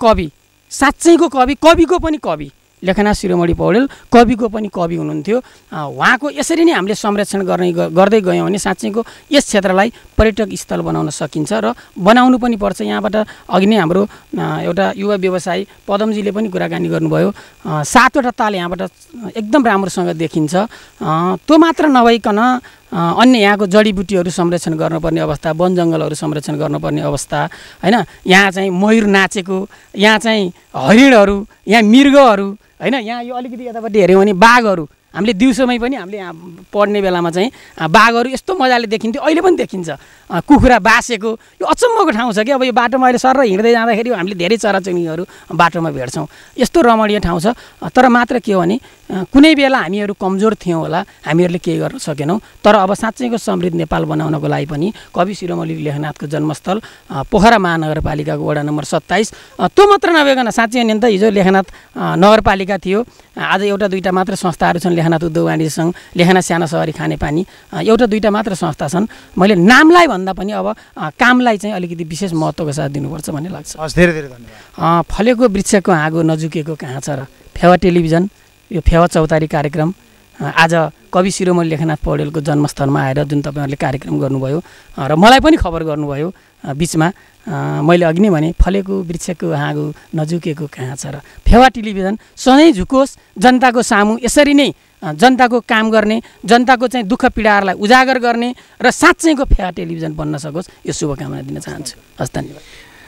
M: कवि, कविको पनि कवि लेखनाथ शिरोमणि पौडेल कविको पनि कवि हुनुहुन्थ्यो। उहाँको यसरी नै हामीले संरक्षण गर्दै गयौँ भने साँच्चैको यस क्षेत्रलाई पर्यटक स्थल बनाउन सकिन्छ र बनाउनु पनि पर्छ। यहाँबाट अघि नै हाम्रो एउटा युवा व्यवसायी पदमजीले पनि कुराकानी गर्नुभयो। 7वटा ताल यहाँबाट एकदम राम्रोसँग देखिन्छ। त्यो मात्र नभइकन अन्य यहाँको जडीबुटीहरू संरक्षण गर्नुपर्ने अवस्था, वन जङ्गलहरू संरक्षण गर्नुपर्ने अवस्था, होइन? यहाँ चाहिँ मयूर नाचेको, यहाँ चाहिँ हरिणहरू, यहाँ मृगहरू, होइन? यहाँ यो अलिकति यतापट्टि हेऱ्यौँ भने बाघहरू, हामीले दिउँसोमै पनि हामीले यहाँ पढ्ने बेलामा चाहिँ बाघहरू यस्तो मजाले देखिन्थ्यो, अहिले पनि देखिन्छ। कुखुरा बासेको यो अचम्मको ठाउँ छ कि अब यो बाटोमा अहिले सर हिँड्दै जाँदाखेरि हामीले धेरै चराचुरुङ्गीहरू बाटोमा भेट्छौँ। यस्तो रमणीय ठाउँ छ। तर मात्र के हो भने कुनै बेला हामीहरू कमजोर थियौँ होला, हामीहरूले केही गर्न सकेनौँ। तर अब साँच्चैको समृद्ध नेपाल बनाउनको लागि पनि कवि शिरोमणि लेखनाथको जन्मस्थल पोखरा महानगरपालिकाको वडा नम्बर 27, त्यो मात्र नभइकन साँच्चै नि त हिजो लेखनाथ नगरपालिका थियो, आज एउटा दुईवटा मात्र संस्थाहरू छन्। लेखनाथ उद्योग वाणिज्य सङ्घ, लेखनाथ साना सहरी खानेपानी, एउटा दुईवटा मात्र संस्था छन्। मैले नामलाई भन्दा पनि अब कामलाई चाहिँ अलिकति विशेष महत्त्वको साथ दिनुपर्छ भन्ने लाग्छ।
C: हस्, धेरै धेरै धन्यवाद।
M: फलेको वृक्षको हाँगो नझुकेको कहाँ छ र फेवा टेलिभिजन, यो फेवा चौतारी कार्यक्रम आज कवि शिरोमणि लेखनाथ पौडेलको जन्मस्थलमा आएर जुन तपाईँहरूले कार्यक्रम गर्नुभयो र मलाई पनि खबर गर्नुभयो बिचमा, मैले अघि नै भने फलेको वृक्षको हाँगो नझुकेको कहाँ छ र फेवा टेलिभिजन सधैँ झुकोस् जनताको सामु, यसरी नै जनताको काम गर्ने, जनताको चाहिँ दुःख पीडाहरूलाई उजागर गर्ने र साँच्चैको फेवा टेलिभिजन बन्न सकोस्, यो शुभकामना दिन चाहन्छु। हस्, धन्यवाद।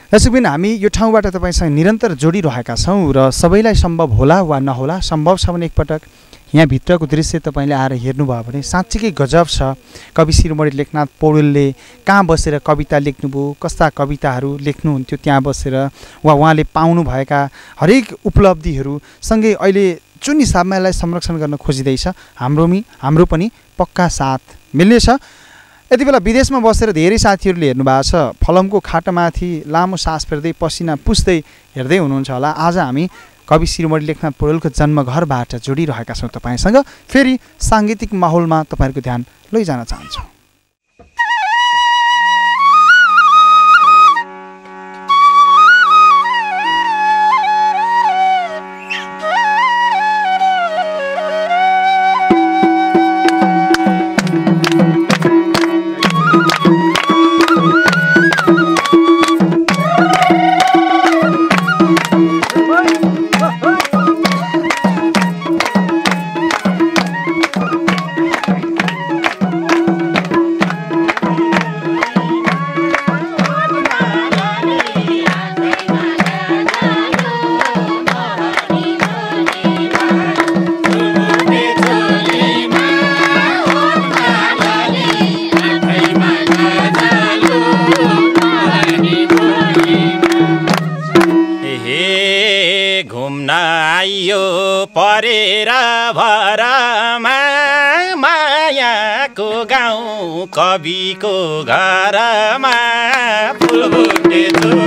C: यसै पनि हामी यो ठाउँबाट तपाईँसँग निरन्तर जोडिरहेका छौँ र सबैलाई सम्भव होला वा नहोला, सम्भव छ भने एकपटक यहाँभित्रको दृश्य तपाईँले आएर हेर्नुभयो भने साँच्चीकै गजब छ। कवि शिरोमणि लेखनाथ पौडेलले कहाँ बसेर कविता लेख्नुभयो, कस्ता कविताहरू लेख्नुहुन्थ्यो त्यहाँ बसेर, वा उहाँले पाउनुभएका हरेक उपलब्धिहरू सँगै अहिले जुन हिसाबमा यसलाई संरक्षण गर्न खोजिँदैछ हाम्रो पनि पक्का साथ मिल्नेछ। यति बेला विदेशमा बसेर धेरै साथीहरूले हेर्नुभएको छ, फलमको खाटोमाथि लामो सास फेर्दै पसिना पुस्दै हेर्दै हुनुहुन्छ होला। आज हामी कवि शिरोमणि लेखनाथ पौडेलको जन्मघरबाट जोडिरहेका छौँ तपाईँसँग। फेरि साङ्गीतिक माहौलमा तपाईँहरूको ध्यान लैजान चाहन्छु।
A: कविको घरमा फुलबुटे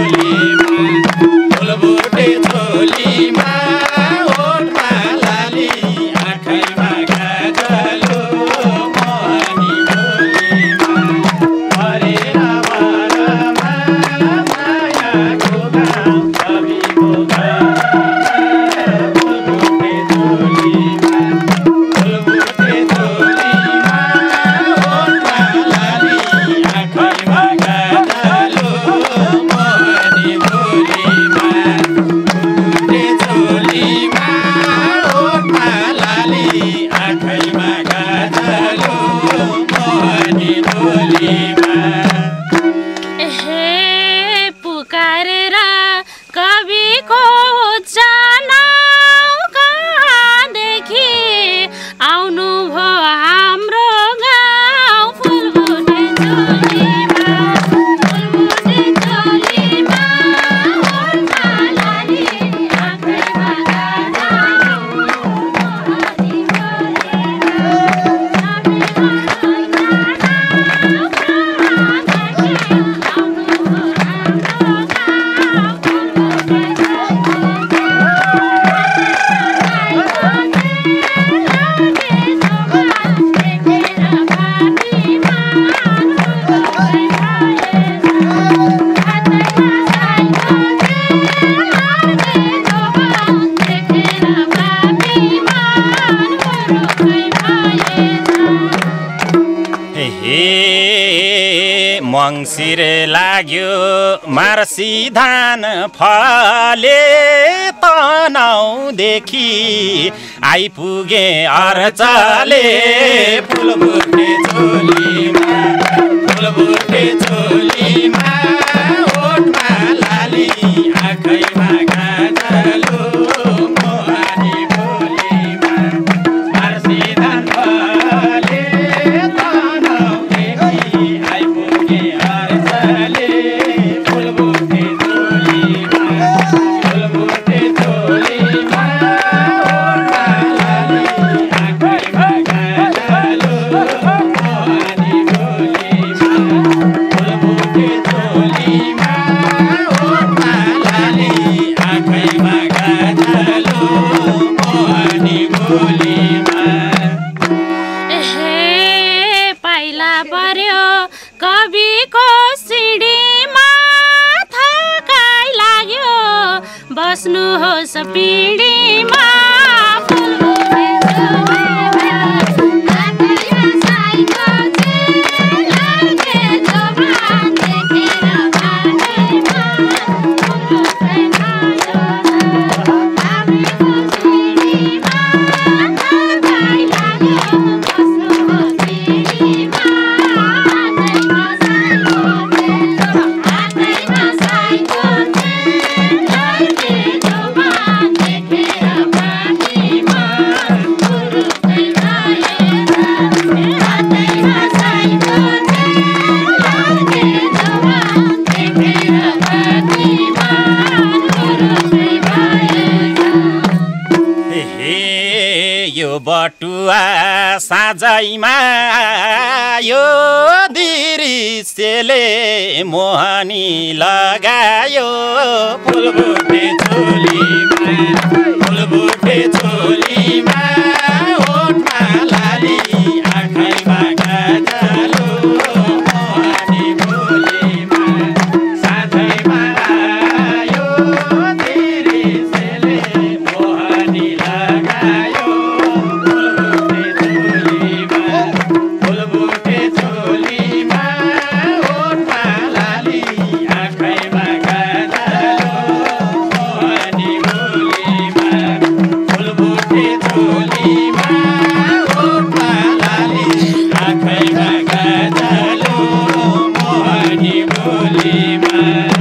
A: झोलीमा ओठमा लाली आँखैमा गाजलो मोहनी बोलीमा परेर भरमा मायाको गाउँ कविको घरमा फुलबुटे झोलीमा मङ्सिर लाग्यो मार्सी धान फले तनाउदेखि आइपुगे अर्चले फुलबुटे झोलीमा ओठमा लाली आँखैमा गाजलो मोहनी बोलीमा मार्सी धान फले तनाउदेखि आइपुगे अर्चले फुलबुटे झोलीमा ओठमा लाली आँखैमा गाजलो मोहनी बोलीमा फुलबुटे झोलीमा ओठमा लाली आँखैमा गाजलो मोहनी बोलीमा।
B: पाइला पर्यो कविको सिडीमा थकाइ लाग्यो बस्नुहोस् पिँढीमा
A: यो बटुवा साँझैमा यो दृश्यले मोहनी लगायो फुलबुटे चोलीमा ओठमा लाली आँखैमा गजलो मोहनी बोलीमा साँझैमा आयो दृश्यले मोहनी लगायो फुलबुटे चोलीमा ओठमा लाली आँखैमा गजलो मोहनी बोलीमा फुलबुटे चोलीमा ओठमा लाली आँखैमा गजलो मोहनी बोलीमा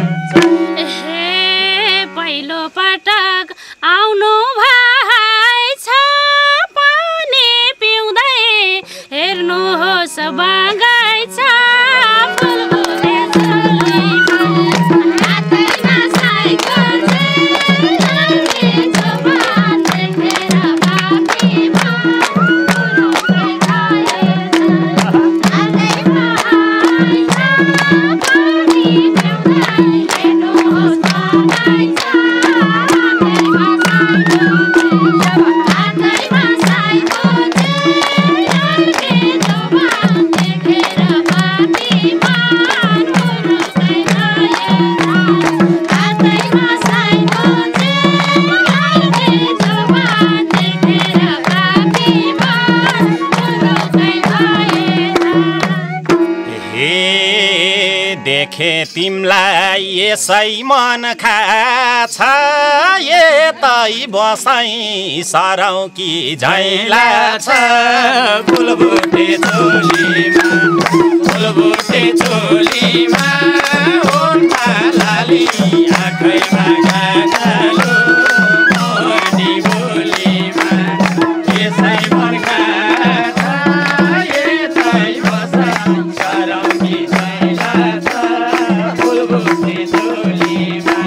B: पहिलो पटक आउनु भएछ पानी पिउँदै हेर्नुहोस् बगैँचा फुलबुटे चोलीमा हातैमा साइकल चेलेको बात देखेर बाँकीमा फुलबुटे गएछ हातैमा आइछ पानी पिउँदै हेर्नुहोस् बगैँचा हातैमा साइकल चेलेको बात देखेर बाँकीमा फुलबुटे गएछ हातैमा साइकल चेलेको बात देखेर बाँकीमा फुलबुटे गएछ
A: हे देखे तिमलाई यसै मन खाछ यतै बसाइ सरौ कि झैला छ फुलबुटे चोलीमा ओठमा लाली आँखैमा गजलो मोहनी बोलीमा यसै मन खाछ यतै बसाइ सरौ कि झैला छ फुलबुटे चोलीमा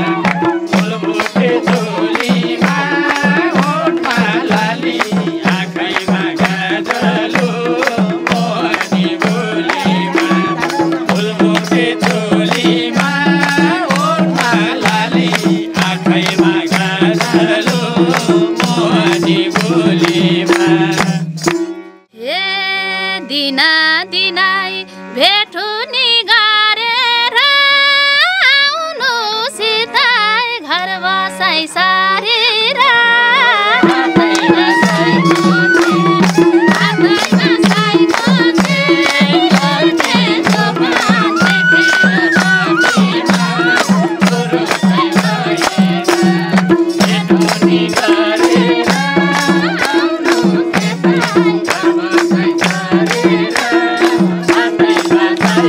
A: ओठमा लाली आँखैमा गजलो मोहनी बोलीमा फुलबुटे चोलीमा ओठमा लाली आँखैमा गजलो मोहनी बोलीमा
B: हे दिना दिनाई भेटुनी गरेर आउनु सिधाई घर बसाइ सारेर हातैमा साइकल चेलेको बात देखेर बाँकीमा फुलबुटे गएछ भेटुनी गरेर आउनु सिधाई घर बसाइ सारेर हातैमा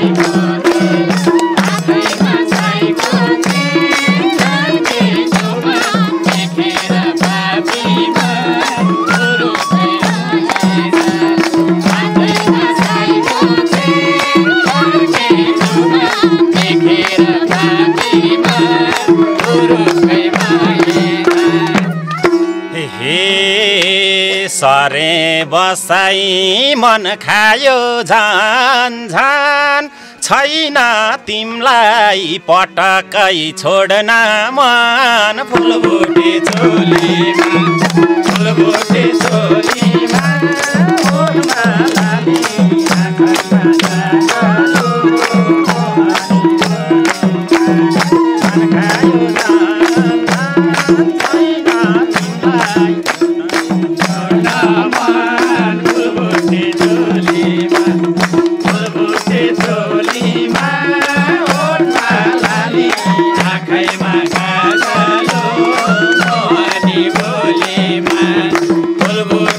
B: साइकल चेलेको बात देखेर बाँकीमा फुलबुटे गएछ हातैमा साइकल चेलेको बात देखेर बाँकीमा फुलबुटे गएछ
A: हे सरे बसाइ मन खायो झन झन छैन तिमलाई पटकै छोड्न मन फुलबुटे चोलीमा ओठमा लाली आँखैमा गजलो मोहनी खायो छैन तिमलाई छोड्न मन फुलबुटे चोलीमा ओठमा लाली आँखैमा गजलो मोहनी बोलीमा फुलबुटे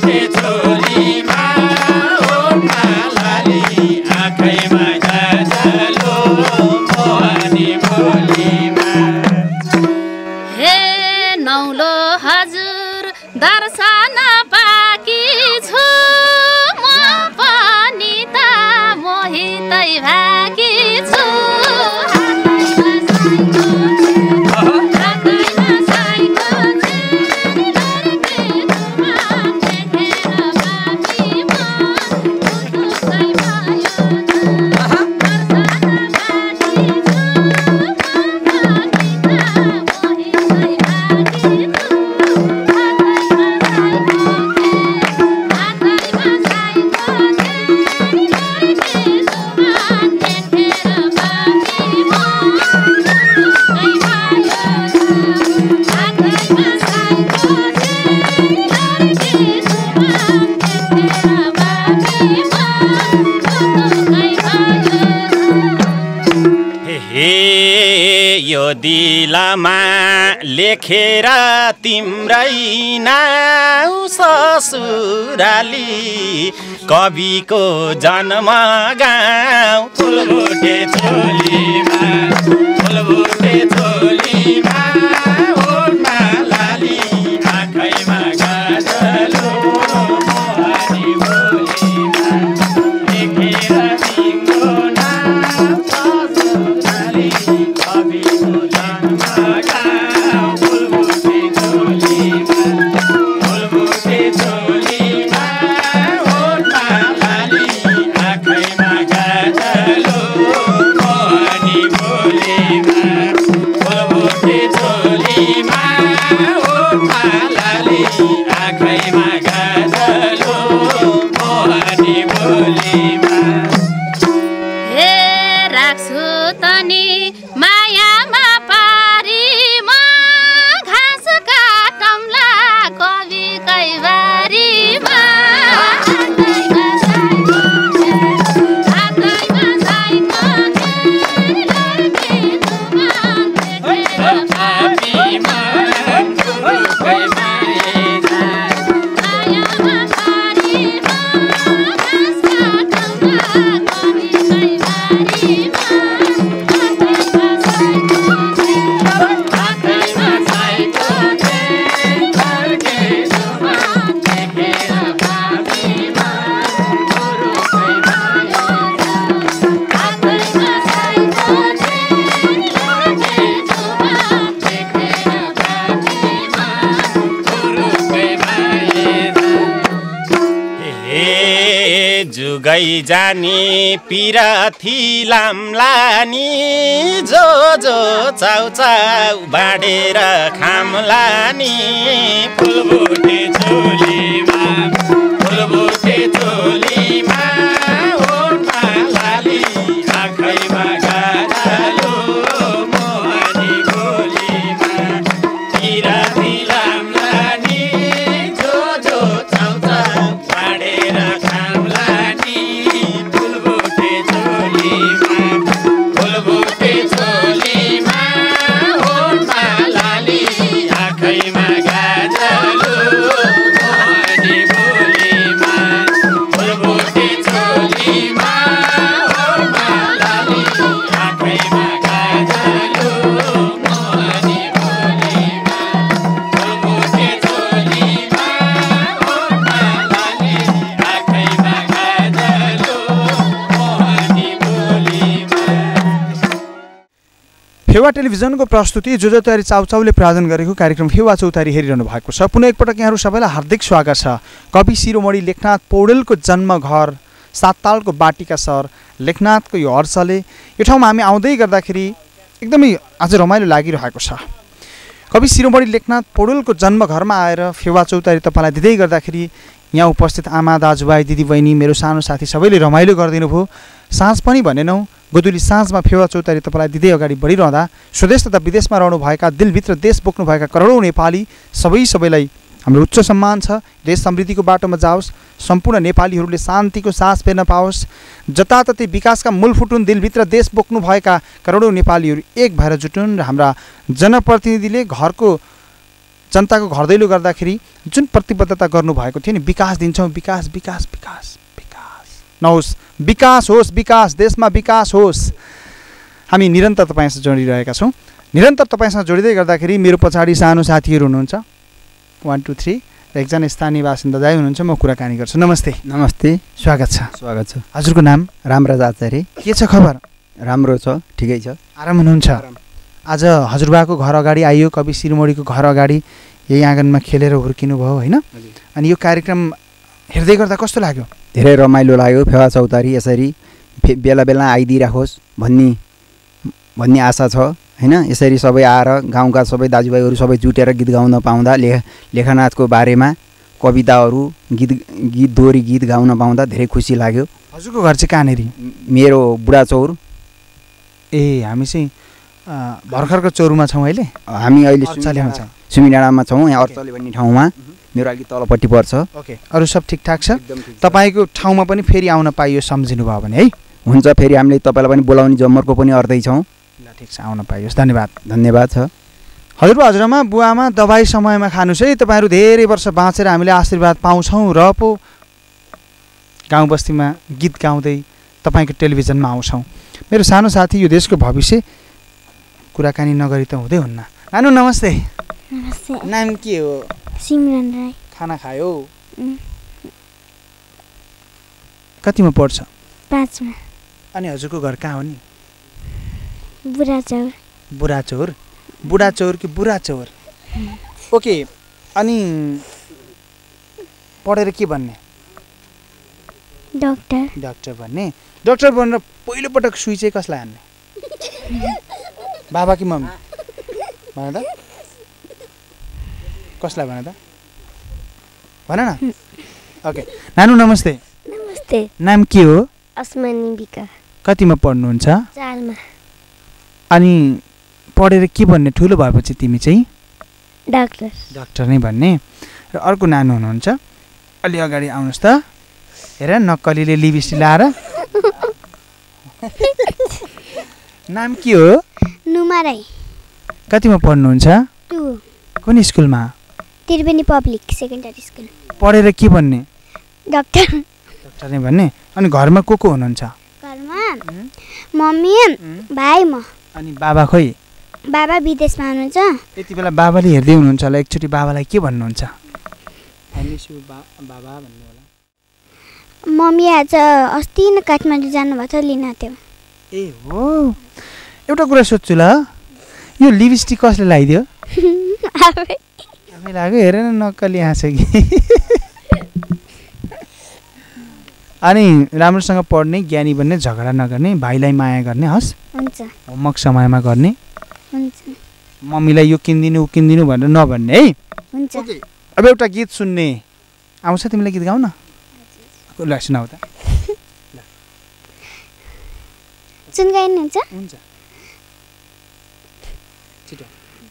A: दिलमा लेखेर तिम्रै नाउ ससुराली कविको जन्म गाउँ फुलबुटे चोलीमा फुलबुटे चोलीमा ओठमा लाली आँखैमा गाजलो मोहनी बोलीमा लेखेर तिम्रो नाम ससुराली कविको जन्म गाउँ फुलबुटे चोलीमा फुलबुटे चोलीमा ओठमा लाली आँखैमा गाजलो मोहनी बोलीमा फुलबुटे चोलीमा ओठमा लाली आँखैमा गाजलो मोहनी बोलीमा
B: हे राख्छु तनी मायामा पारी म घाँस काटौँला कविकै बारीमा
A: जुगै जानी पिराथी लाम्लानी जो जो चाउ चाउ बाँडेर खामलानी फुलबुटे चोलीमा फुलबुटे चोलीमा ओठमा लाली आँखैमा गाजलो मोहनी बोलीमा पिराथी लाम्लानी जो जो चाउ चाउ बाँडेर खामलानी फुलबुटे चोलीमा फुलबुटे चोलीमा ओठमा लाली आँखैमा गाजलो मोहनी बोलीमा फुलबुटे चोलीमा ओठमा लाली आँखैमा गाजलो मोहनी बोलीमा फुलबुटे चोलीमा ओठमा लाली आँखैमा गाजलो मोहनी बोलीमा।
C: फेवा टेलिभिजनको प्रस्तुति जो जो तयारी चाउचाउले प्रायोजन गरेको कार्यक्रम फेवा चौतारी हेरिरहनु भएको छ। पुनः एकपटक यहाँहरू सबैलाई हार्दिक स्वागत छ। कवि शिरोमणि लेखनाथ पौडेलको जन्म घर साततालको बाटिका सहर लेखनाथको यो हर्षले यो ठाउँमा हामी आउँदै गर्दाखेरि एकदमै आज रमाइलो लागिरहेको छ। कवि शिरोमणि लेखनाथ पौडेलको जन्म घरमा आएर फेवा चौतारी तपाईँलाई दिँदै गर्दाखेरि यहाँ उपस्थित आमा दाजुभाइ दिदीबहिनी मेरो सानो साथी सबैले रमाइलो गरिदिनु भयो। साँझ पनि भनेनौँ गोधुली साँझमा फेवा चौतारी तपाईँलाई दिँदै अगाडि बढिरहँदा स्वदेश तथा विदेशमा रहनुभएका दिलभित्र देश बोक्नुभएका करोडौँ नेपाली सबैलाई हाम्रो उच्च सम्मान छ। देश समृद्धिको बाटोमा जाओस्, सम्पूर्ण नेपालीहरूले शान्तिको सास फेर्न पाओस्, जताततै विकासका मूल फुटुन्, दिलभित्र देश बोक्नुभएका करोडौँ नेपालीहरू एक भएर जुटुन् र हाम्रा जनप्रतिनिधिले घरको जनताको घर दैलो गर्दाखेरि जुन प्रतिबद्धता गर्नुभएको थियो नि, विकास दिन्छौँ, विकास विकास विकास विकास नहोस्, विकास होस्, विकास देशमा विकास होस्। हामी निरन्तर तपाईँसँग जोडिरहेका छौँ। निरन्तर तपाईँसँग जोडिँदै गर्दाखेरि मेरो पछाडि सानो साथीहरू हुनुहुन्छ 1 2 3 र एकजना स्थानीय बासिन्दा दाइ हुनुहुन्छ। म कुराकानी गर्छु। नमस्ते।
N: नमस्ते,
C: स्वागत छ।
N: स्वागत छ।
C: हजुरको नाम?
N: रामराज आचार्य।
C: के छ खबर?
N: राम्रो छ, ठिकै छ।
C: आराम हुनुहुन्छ? आज हजुरबाको घर अगाडि आइयो, कवि शिरोमणिको घर अगाडि यही आँगनमा खेलेर हुर्किनु भयो होइन? अनि यो कार्यक्रम हेर्दै गर्दा कस्तो लाग्यो?
N: धेरै रमाइलो लाग्यो। फेवा चौतारी यसरी बेला बेला आइदिइराखोस् भन्ने आशा छ होइन। यसरी सबै आएर गाउँका सबै दाजुभाइहरू सबै जुटेर गीत गाउन पाउँदा, लेखनाथको बारेमा कविताहरू गीत दोहोरी गीत गाउन पाउँदा धेरै खुसी लाग्यो।
C: हजुरको घर चाहिँ कहाँनिर?
N: मेरो बुढाचौर।
C: ए, हामी चाहिँ भर्खरको चौरमा छौँ अहिले।
N: हामी अहिले सुमिडाँडामा छौँ, यहाँ अर्चले भन्ने ठाउँमा। मेरो अलिक तलपट्टि पर्छ।
C: ओके, अरू सब ठिकठाक छ? तपाईँको ठाउँमा पनि फेरि आउन पाइयो सम्झिनु भयो भने है?
N: हुन्छ, फेरि हामीले तपाईँलाई पनि बोलाउने जम्मरको पनि अर्दैछौँ।
C: ल ठिक छ आउन पाइयोस् धन्यवाद
N: धन्यवाद छ
C: हजुरबा हजुरआमा बुवामा दबाई समयमा खानुहोस् है तपाईँहरू धेरै वर्ष बाँचेर हामीले आशीर्वाद पाउँछौँ र पो गाउँ बस्तीमा गीत गाउँदै तपाईँको टेलिभिजनमा आउँछौँ मेरो सानो साथी यो देशको भविष्य कुराकानी नगरी त हुँदै हुन्न नानु नमस्ते नाम के हो
D: सिमरन राई
C: खाना खायो कतिमा पढ्छ
D: 5 मा
C: अनि हजुरको घर कहाँ हो नि
D: बुढाचौर
C: बुढाचौर कि बुढाचौर ओके अनि पढेर के भन्ने डाक्टर भन्ने डाक्टर बनेर पहिलोपटक सुई चाहिँ कसलाई हान्ने बाबा कि मम्मी भन त कसलाई भन त भन न ओके नानु नमस्ते नाम के हो
D: अस्मानी बिका
C: कतिमा पढ्नुहुन्छ
D: 4 मा
C: अनि पढेर के भन्ने ठुलो भएपछि तिमी चाहिँ डाक्टर नै भन्ने र अर्को नानु हुनुहुन्छ अलि अगाडि आउनुहोस् त हेर नक्कलीले लिपस्टिक लाएर नाम के हो
D: नुमा राई
C: कतिमा पढ्नुहुन्छ
D: 2
C: कुन स्कुलमा
D: त्रिवेणी पब्लिक सेकेन्डरी स्कुल
C: पढेर के भन्ने
D: डाक्टर
C: नै भन्ने अनि घरमा को हुनुहुन्छ
D: घरमा मम्मी भाइ म
C: अनि बाबा खोइ
D: बाबा विदेशमा हुनुहुन्छ
C: यति बेला बाबाले हेर्दै हुनुहुन्छ होला एकचोटि बाबालाई के भन्नुहुन्छ बाबा भन्नु होला
D: मम्मी आज अस्ति नै काठमाडौँ जानुभएको थियो लिन थियो
C: ए हो एउटा कुरा सोध्छु ल यो लिपस्टिक कसले लगाइदियो आफै लाग्यो हेर न नक्कली हाँस्यो कि अनि राम्रोसँग पढ्ने ज्ञानी बन्ने झगडा नगर्ने भाइलाई माया गर्ने हस्
D: हुन्छ
C: होमवर्क समयमा गर्ने
D: हुन्छ
C: मम्मीलाई यो किन्दिनु उ किन्दिनु भनेर नभन्ने है
D: हुन्छ
C: अब एउटा गीत सुन्ने आउँछ तिमीलाई गीत गाउन ल सुनाउ त
D: सुन गाइनुहुन्छ
C: हुन्छ छिटो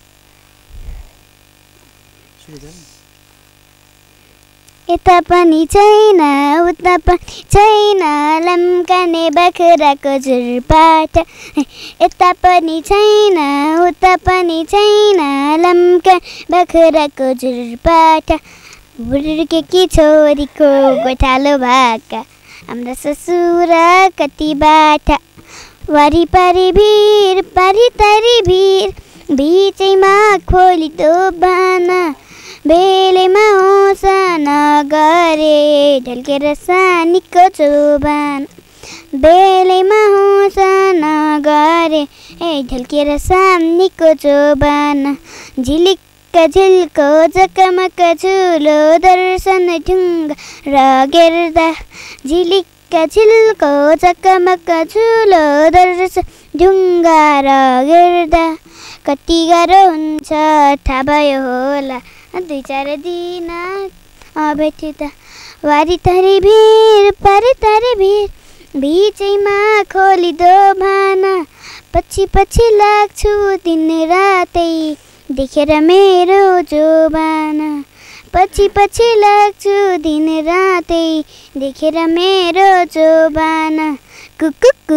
D: यता पनि छैन उता पनि छैन लम्काने बाख्राको झुरपाट यता पनि छैन उता पनि छैन लम्का बाख्राको झुरपाट बुढुर्केकी छोरीको गोठालो भाका हाम्रा ससुर कति बाटा वारिपारि भिर पारितारी भिर बिचैमा खोलिदो बाना बेलेमा होस नगरे ढल्केर सानीको चोबान बेलेमा होस नगरे ढल्केर सानीको चोबान झिलिक्क झिल्को जकमक झुलो दर्शन ढुङ्गा र गेर्दा झिलिक्क झिल्को जकमक झुलो दर्शन ढुङ्गा र गेर्दा कति गाह्रो हुन्छ थाहा भयो होला 2-4 दिन भेट्दा वारितारी भिर पारितारी भिर बिचैमा खोलिदो भाना पछि पछि लाग्छु दिन रातै देखेर मेरो जोबाना पछि पछि लाग्छु दिन रातै देखेर मेरो जोबाना कुकुकु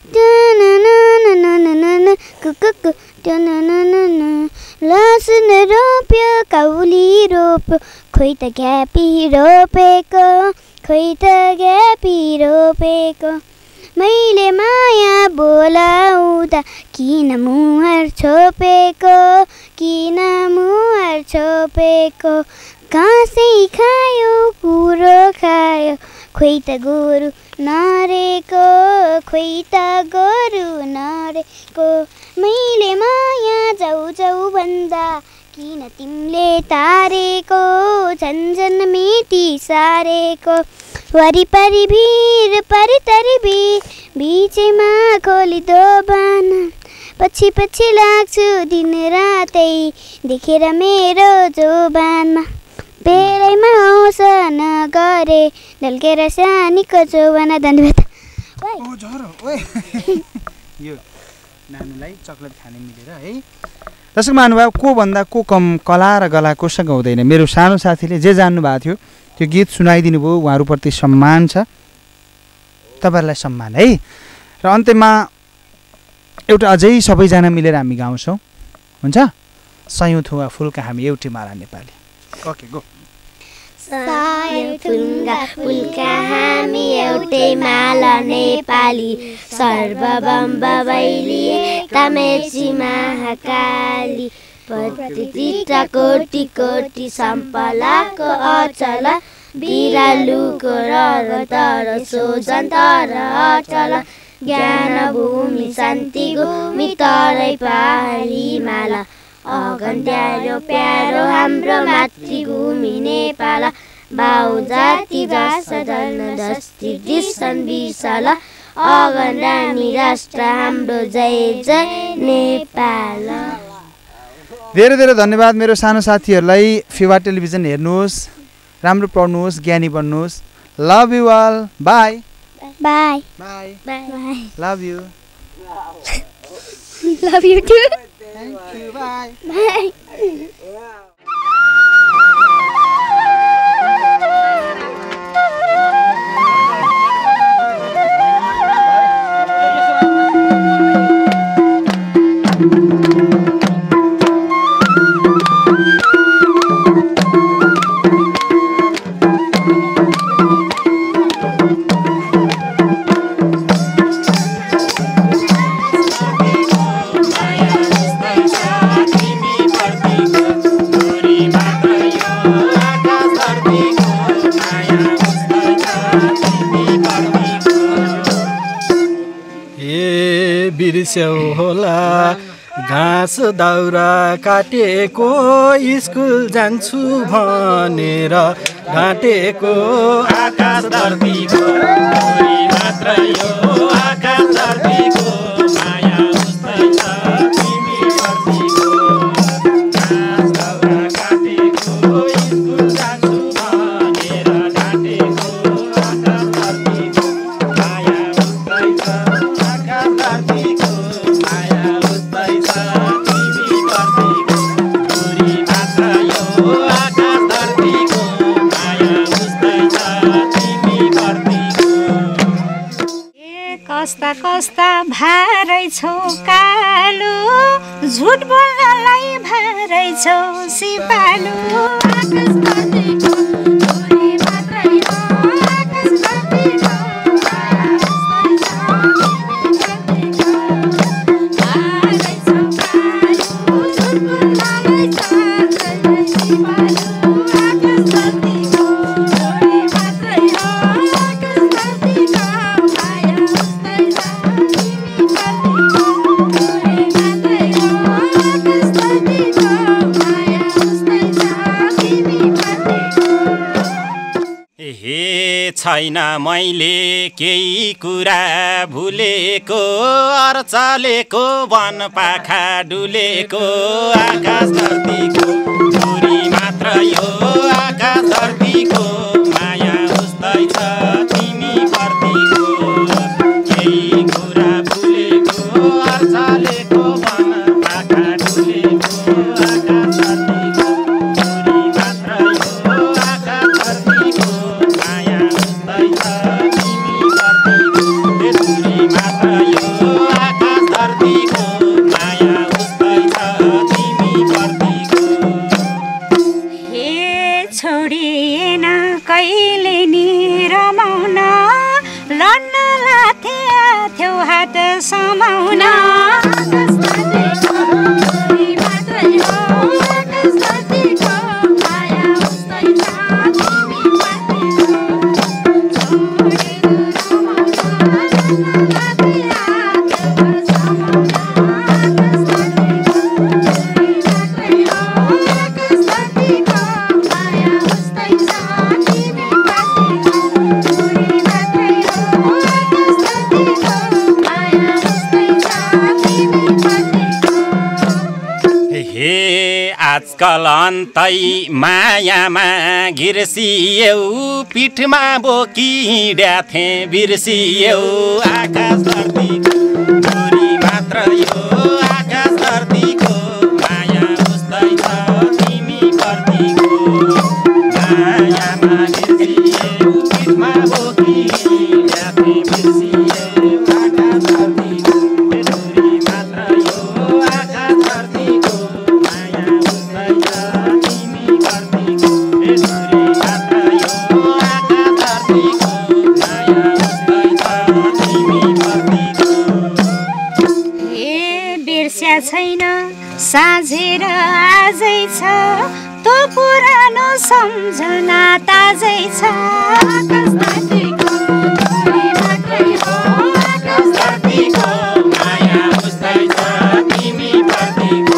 D: कुकुकु लसुन रोप्यो काउली रोप्यो खोइ त ग्यापी रोपेको खोइ त ग्यापी रोपेको मैले माया बोलाउँदा किन मुहार छोपेको किन मुहार छोपेको घाँसै खायो कुरो खायो खोइ त गोरु नरेको खोइ त गोरु नरेको मैले माया जाऊ जाऊ भन्दा किन तिमीले तारेको झन्झन मिति सारेको वरिपरि भिर परितरी भिर बिचैमा खोलिदो बाना पछि पछि लाग्छु दिन रातै देखेर मेरो जोबानमा बेलैमा होस नगरे ढल्केर सानीको जोबाना धन्यवाद
C: यो नानीलाई चक्लेट खाने मिलेर है दर्शक महानुभाव को भन्दा को कम कला र गला कोसँग हुँदैन मेरो सानो साथीले जे जान्नु भएको थियो त्यो गीत सुनाइदिनु भयो उहाँहरूप्रति सम्मान छ तपाईँहरूलाई सम्मान है र अन्त्यमा एउटा अझै सबैजना मिलेर हामी गाउँछौँ हुन्छ सयौँ थुवा फुलका हामी एउटै माला नेपाली ओके गो
O: सयौँ थुङ्गा फुलका हामी एउटै माला नेपाली सर्वबम्ब बैलिए तमेची महाकाली प्रतिष्ठा कोटि कोटि सम्पलाको अचल बिरालुको तर सोझन्तर अचल ज्ञान भूमि शान्ति भूमि तरै पहाडी माला अगन प्यारो प्यारो हाम्रो मातृभूमि नेपाल बाउ जाति जस जन दस्ती दिसन बिर्सल अगन रानी राष्ट्र हाम्रो जय जय नेपाल।
C: धेरै धेरै धन्यवाद मेरो सानो साथीहरूलाई फेवा टेलिभिजन हेर्नुहोस् राम्रो पढ्नुहोस् ज्ञानी बन्नुहोस् love you all bye
D: bye
C: bye
D: bye
C: love you
D: love you too
C: thank you bye
D: bye
K: बिर्स्यौ होला घाँस दाउरा काटेको स्कुल जान्छु भनेर घाँटेको
A: आकाश धरतीको छोरी मात्र यो आकाश धरतीको माया उस्तै छ तिमी प्रतिको घाँस दाउरा काटेको स्कुल जान्छु भनेर घाँटेको आकाश धरतीको माया उस्तै छ आकाश धरतीको माया उस्तै छ तिमी प्रतिको छोरी मात्र यो आकाश धरतीको माया उस्तै छ तिमी प्रतिको।
P: कस्ता कस्ता भारै छौ कालो झुट बोल्नलाई भारै छौ सिपालु आकाश धरतीको छोरी मात्र यो आकाश धरतीको माया उस्तै छ तिमी प्रतिको भारै छौ कालो झुट बोल्नलाई भारै छौ सिपालु आकाश धरतीको छोरी मात्र यो आकाश धरतीको माया उस्तै छ तिमी प्रतिको छोरी मात्र यो आकाश धरतीको माया उस्तै छ तिमी प्रतिको।
A: हे छैन मैले केही कुरा भुलेको अर्चलेको वन पाखा डुलेको आकाश धरतीको छोरी मात्र यो आकाश धरतीको माया उस्तै छ तिमी प्रतिको केही कुरा भुलेको अर्चलेको वन पाखा डुलेको आकाश धरतीको छोरी मात्र यो आकाश धरतीको माया उस्तै छ तिमी प्रतिको छोरी मात्र यो आकाश धरतीको माया उस्तै छ तिमी प्रतिको।
P: हे छोडिएन कहिले नि रमाउन लड्न लाथे थियौ हात समाउन आकाश धरतीको छोरी मात्र यो आकाश धरतीको माया उस्तै छ तिमी प्रतिको छोडेर रमाउन लड्न लाथे हात समाउन आकाश धरतीको छोरी मात्र यो आकाश धरतीको माया उस्तै छ तिमी प्रतिको छोरी मात्र यो आकाश धरतीको माया उस्तै छ तिमी प्रतिको।
A: हे आजकल अन्तै मायामा घिर्सियौ पिठमा बोकिड्याथे बिर्सियौ आकाश धरतीको छोरी मात्र यो आकाश धरतीको माया उस्तै छ तिमी प्रतिको मायामा घिर्सियौ पिठमा बोकिड्याथे बिर्सियौ आकाश धरतीको छोरी मात्र
P: साँझेर आजै छ तो पुरानो सम्झना ताजै छ आकाश धरतीको मात्रै हो आकाश धरतीको माया उस्तै छ तिमी प्रतिको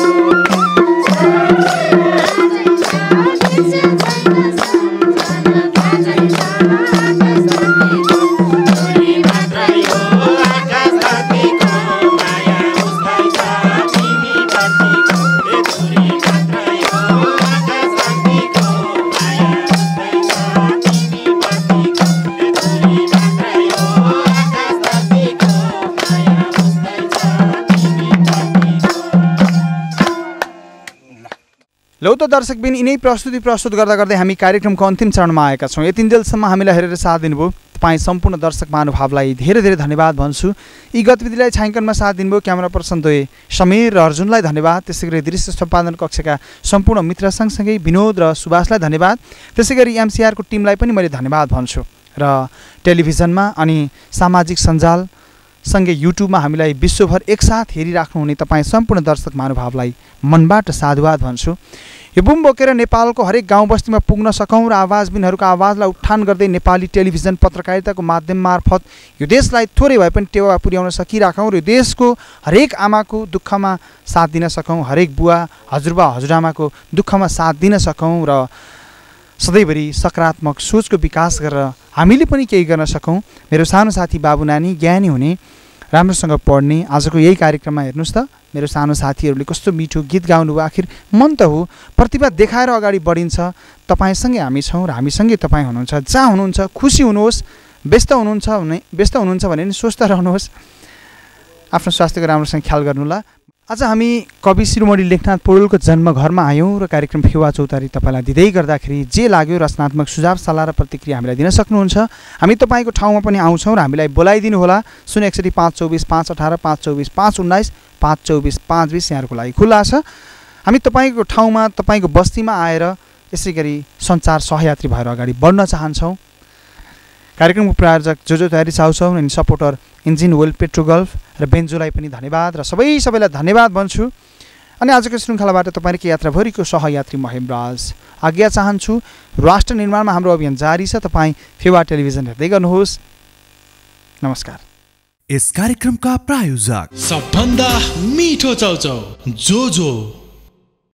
C: लौ त दर्शकबिन यिनै प्रस्तुत गर्दा गर्दै हामी कार्यक्रमको अन्तिम चरणमा आएका छौँ। यतिन्जेलसम्म हामीलाई हेरेर साथ दिनुभयो तपाईँ सम्पूर्ण दर्शक महानुभावलाई धेरै धेरै धन्यवाद भन्छु। यी गतिविधिलाई छायाङ्कनमा साथ दिनुभयो क्यामेरा पर्सन द्वय समीर र अर्जुनलाई धन्यवाद। त्यसै गरी दृश्य सम्पादन कक्षका सम्पूर्ण मित्र सँगसँगै विनोद र सुभाषलाई धन्यवाद। त्यसै गरी एमसिआरको टिमलाई पनि मैले धन्यवाद भन्छु र टेलिभिजनमा अनि सामाजिक सञ्जाल सँगै युट्युबमा हामीलाई विश्वभर एकसाथ हेरिराख्नुहुने तपाईँ सम्पूर्ण दर्शक महानुभावलाई मनबाट साधुवाद भन्छु। यो बुम बोकेर नेपालको हरेक गाउँ बस्तीमा पुग्न सकौँ र आवाजबिनहरूको आवाजलाई उत्थान गर्दै नेपाली टेलिभिजन पत्रकारिताको माध्यम मार्फत यो देशलाई थोरै भए पनि टेवा पुर्याउन सकिराखौँ र यो देशको हरेक आमाको दुःखमा साथ दिन सकौँ, हरेक बुवा हजुरबा हजुरआमाको दुःखमा साथ दिन सकौँ र सधैँभरि सकारात्मक सोचको विकास गरेर हामीले पनि केही गर्न सकौँ। मेरो सानो साथी बाबु नानी ज्ञानी हुने, राम्रोसँग पढ्ने, आजको यही कार्यक्रममा हेर्नुहोस् त मेरो सानो साथीहरूले कस्तो मिठो गीत गाउनुभयो। आखिर मन त हो, प्रतिभा देखाएर अगाडि बढिन्छ। तपाईँसँगै हामी छौँ र हामीसँगै तपाईँ हुनुहुन्छ। जहाँ हुनुहुन्छ खुसी हुनुहोस्, व्यस्त हुनुहुन्छ भने नि स्वस्थ रहनुहोस्, आफ्नो स्वास्थ्यको राम्रोसँग ख्याल गर्नुहोला। आज हामी कवि शिरोमणि लेखनाथ पौडेलको जन्मघरमा आयौँ र कार्यक्रम फेवा चौतारी तपाईँलाई दिँदै गर्दाखेरि जे लाग्यो रचनात्मक सुझाव सल्लाह र प्रतिक्रिया हामीलाई दिन सक्नुहुन्छ। हामी तपाईँको ठाउँमा पनि आउँछौँ र हामीलाई बोलाइदिनु होला। 061 524 518 524 519 524 520 यहाँहरूको लागि खुल्ला छ। हामी तपाईँको ठाउँमा तपाईँको बस्तीमा आएर यसै गरी सञ्चार सहयात्री भएर अगाडि बढ्न चाहन्छौँ। कार्यक्रमको प्रायोजक जो तयारी चाहन्छौँ अनि सपोर्टर इन्जिन वेल पेट्रो गल्फ र बेन्जोलाई पनि धन्यवाद र सबैलाई धन्यवाद भन्छु। अनि आजको श्रृङ्खलाबाट तपाईँको यात्राभरिको सहयात्री महेमराज आज्ञा चाहन्छु। राष्ट्र निर्माणमा हाम्रो अभियान जारी छ। तपाईँ फेवा टेलिभिजन हेर्दै गर्नुहोस्। नमस्कार।
F: यस कार्यक्रमका प्रायोजक सबभन्दा मिठो चाउचाउ जो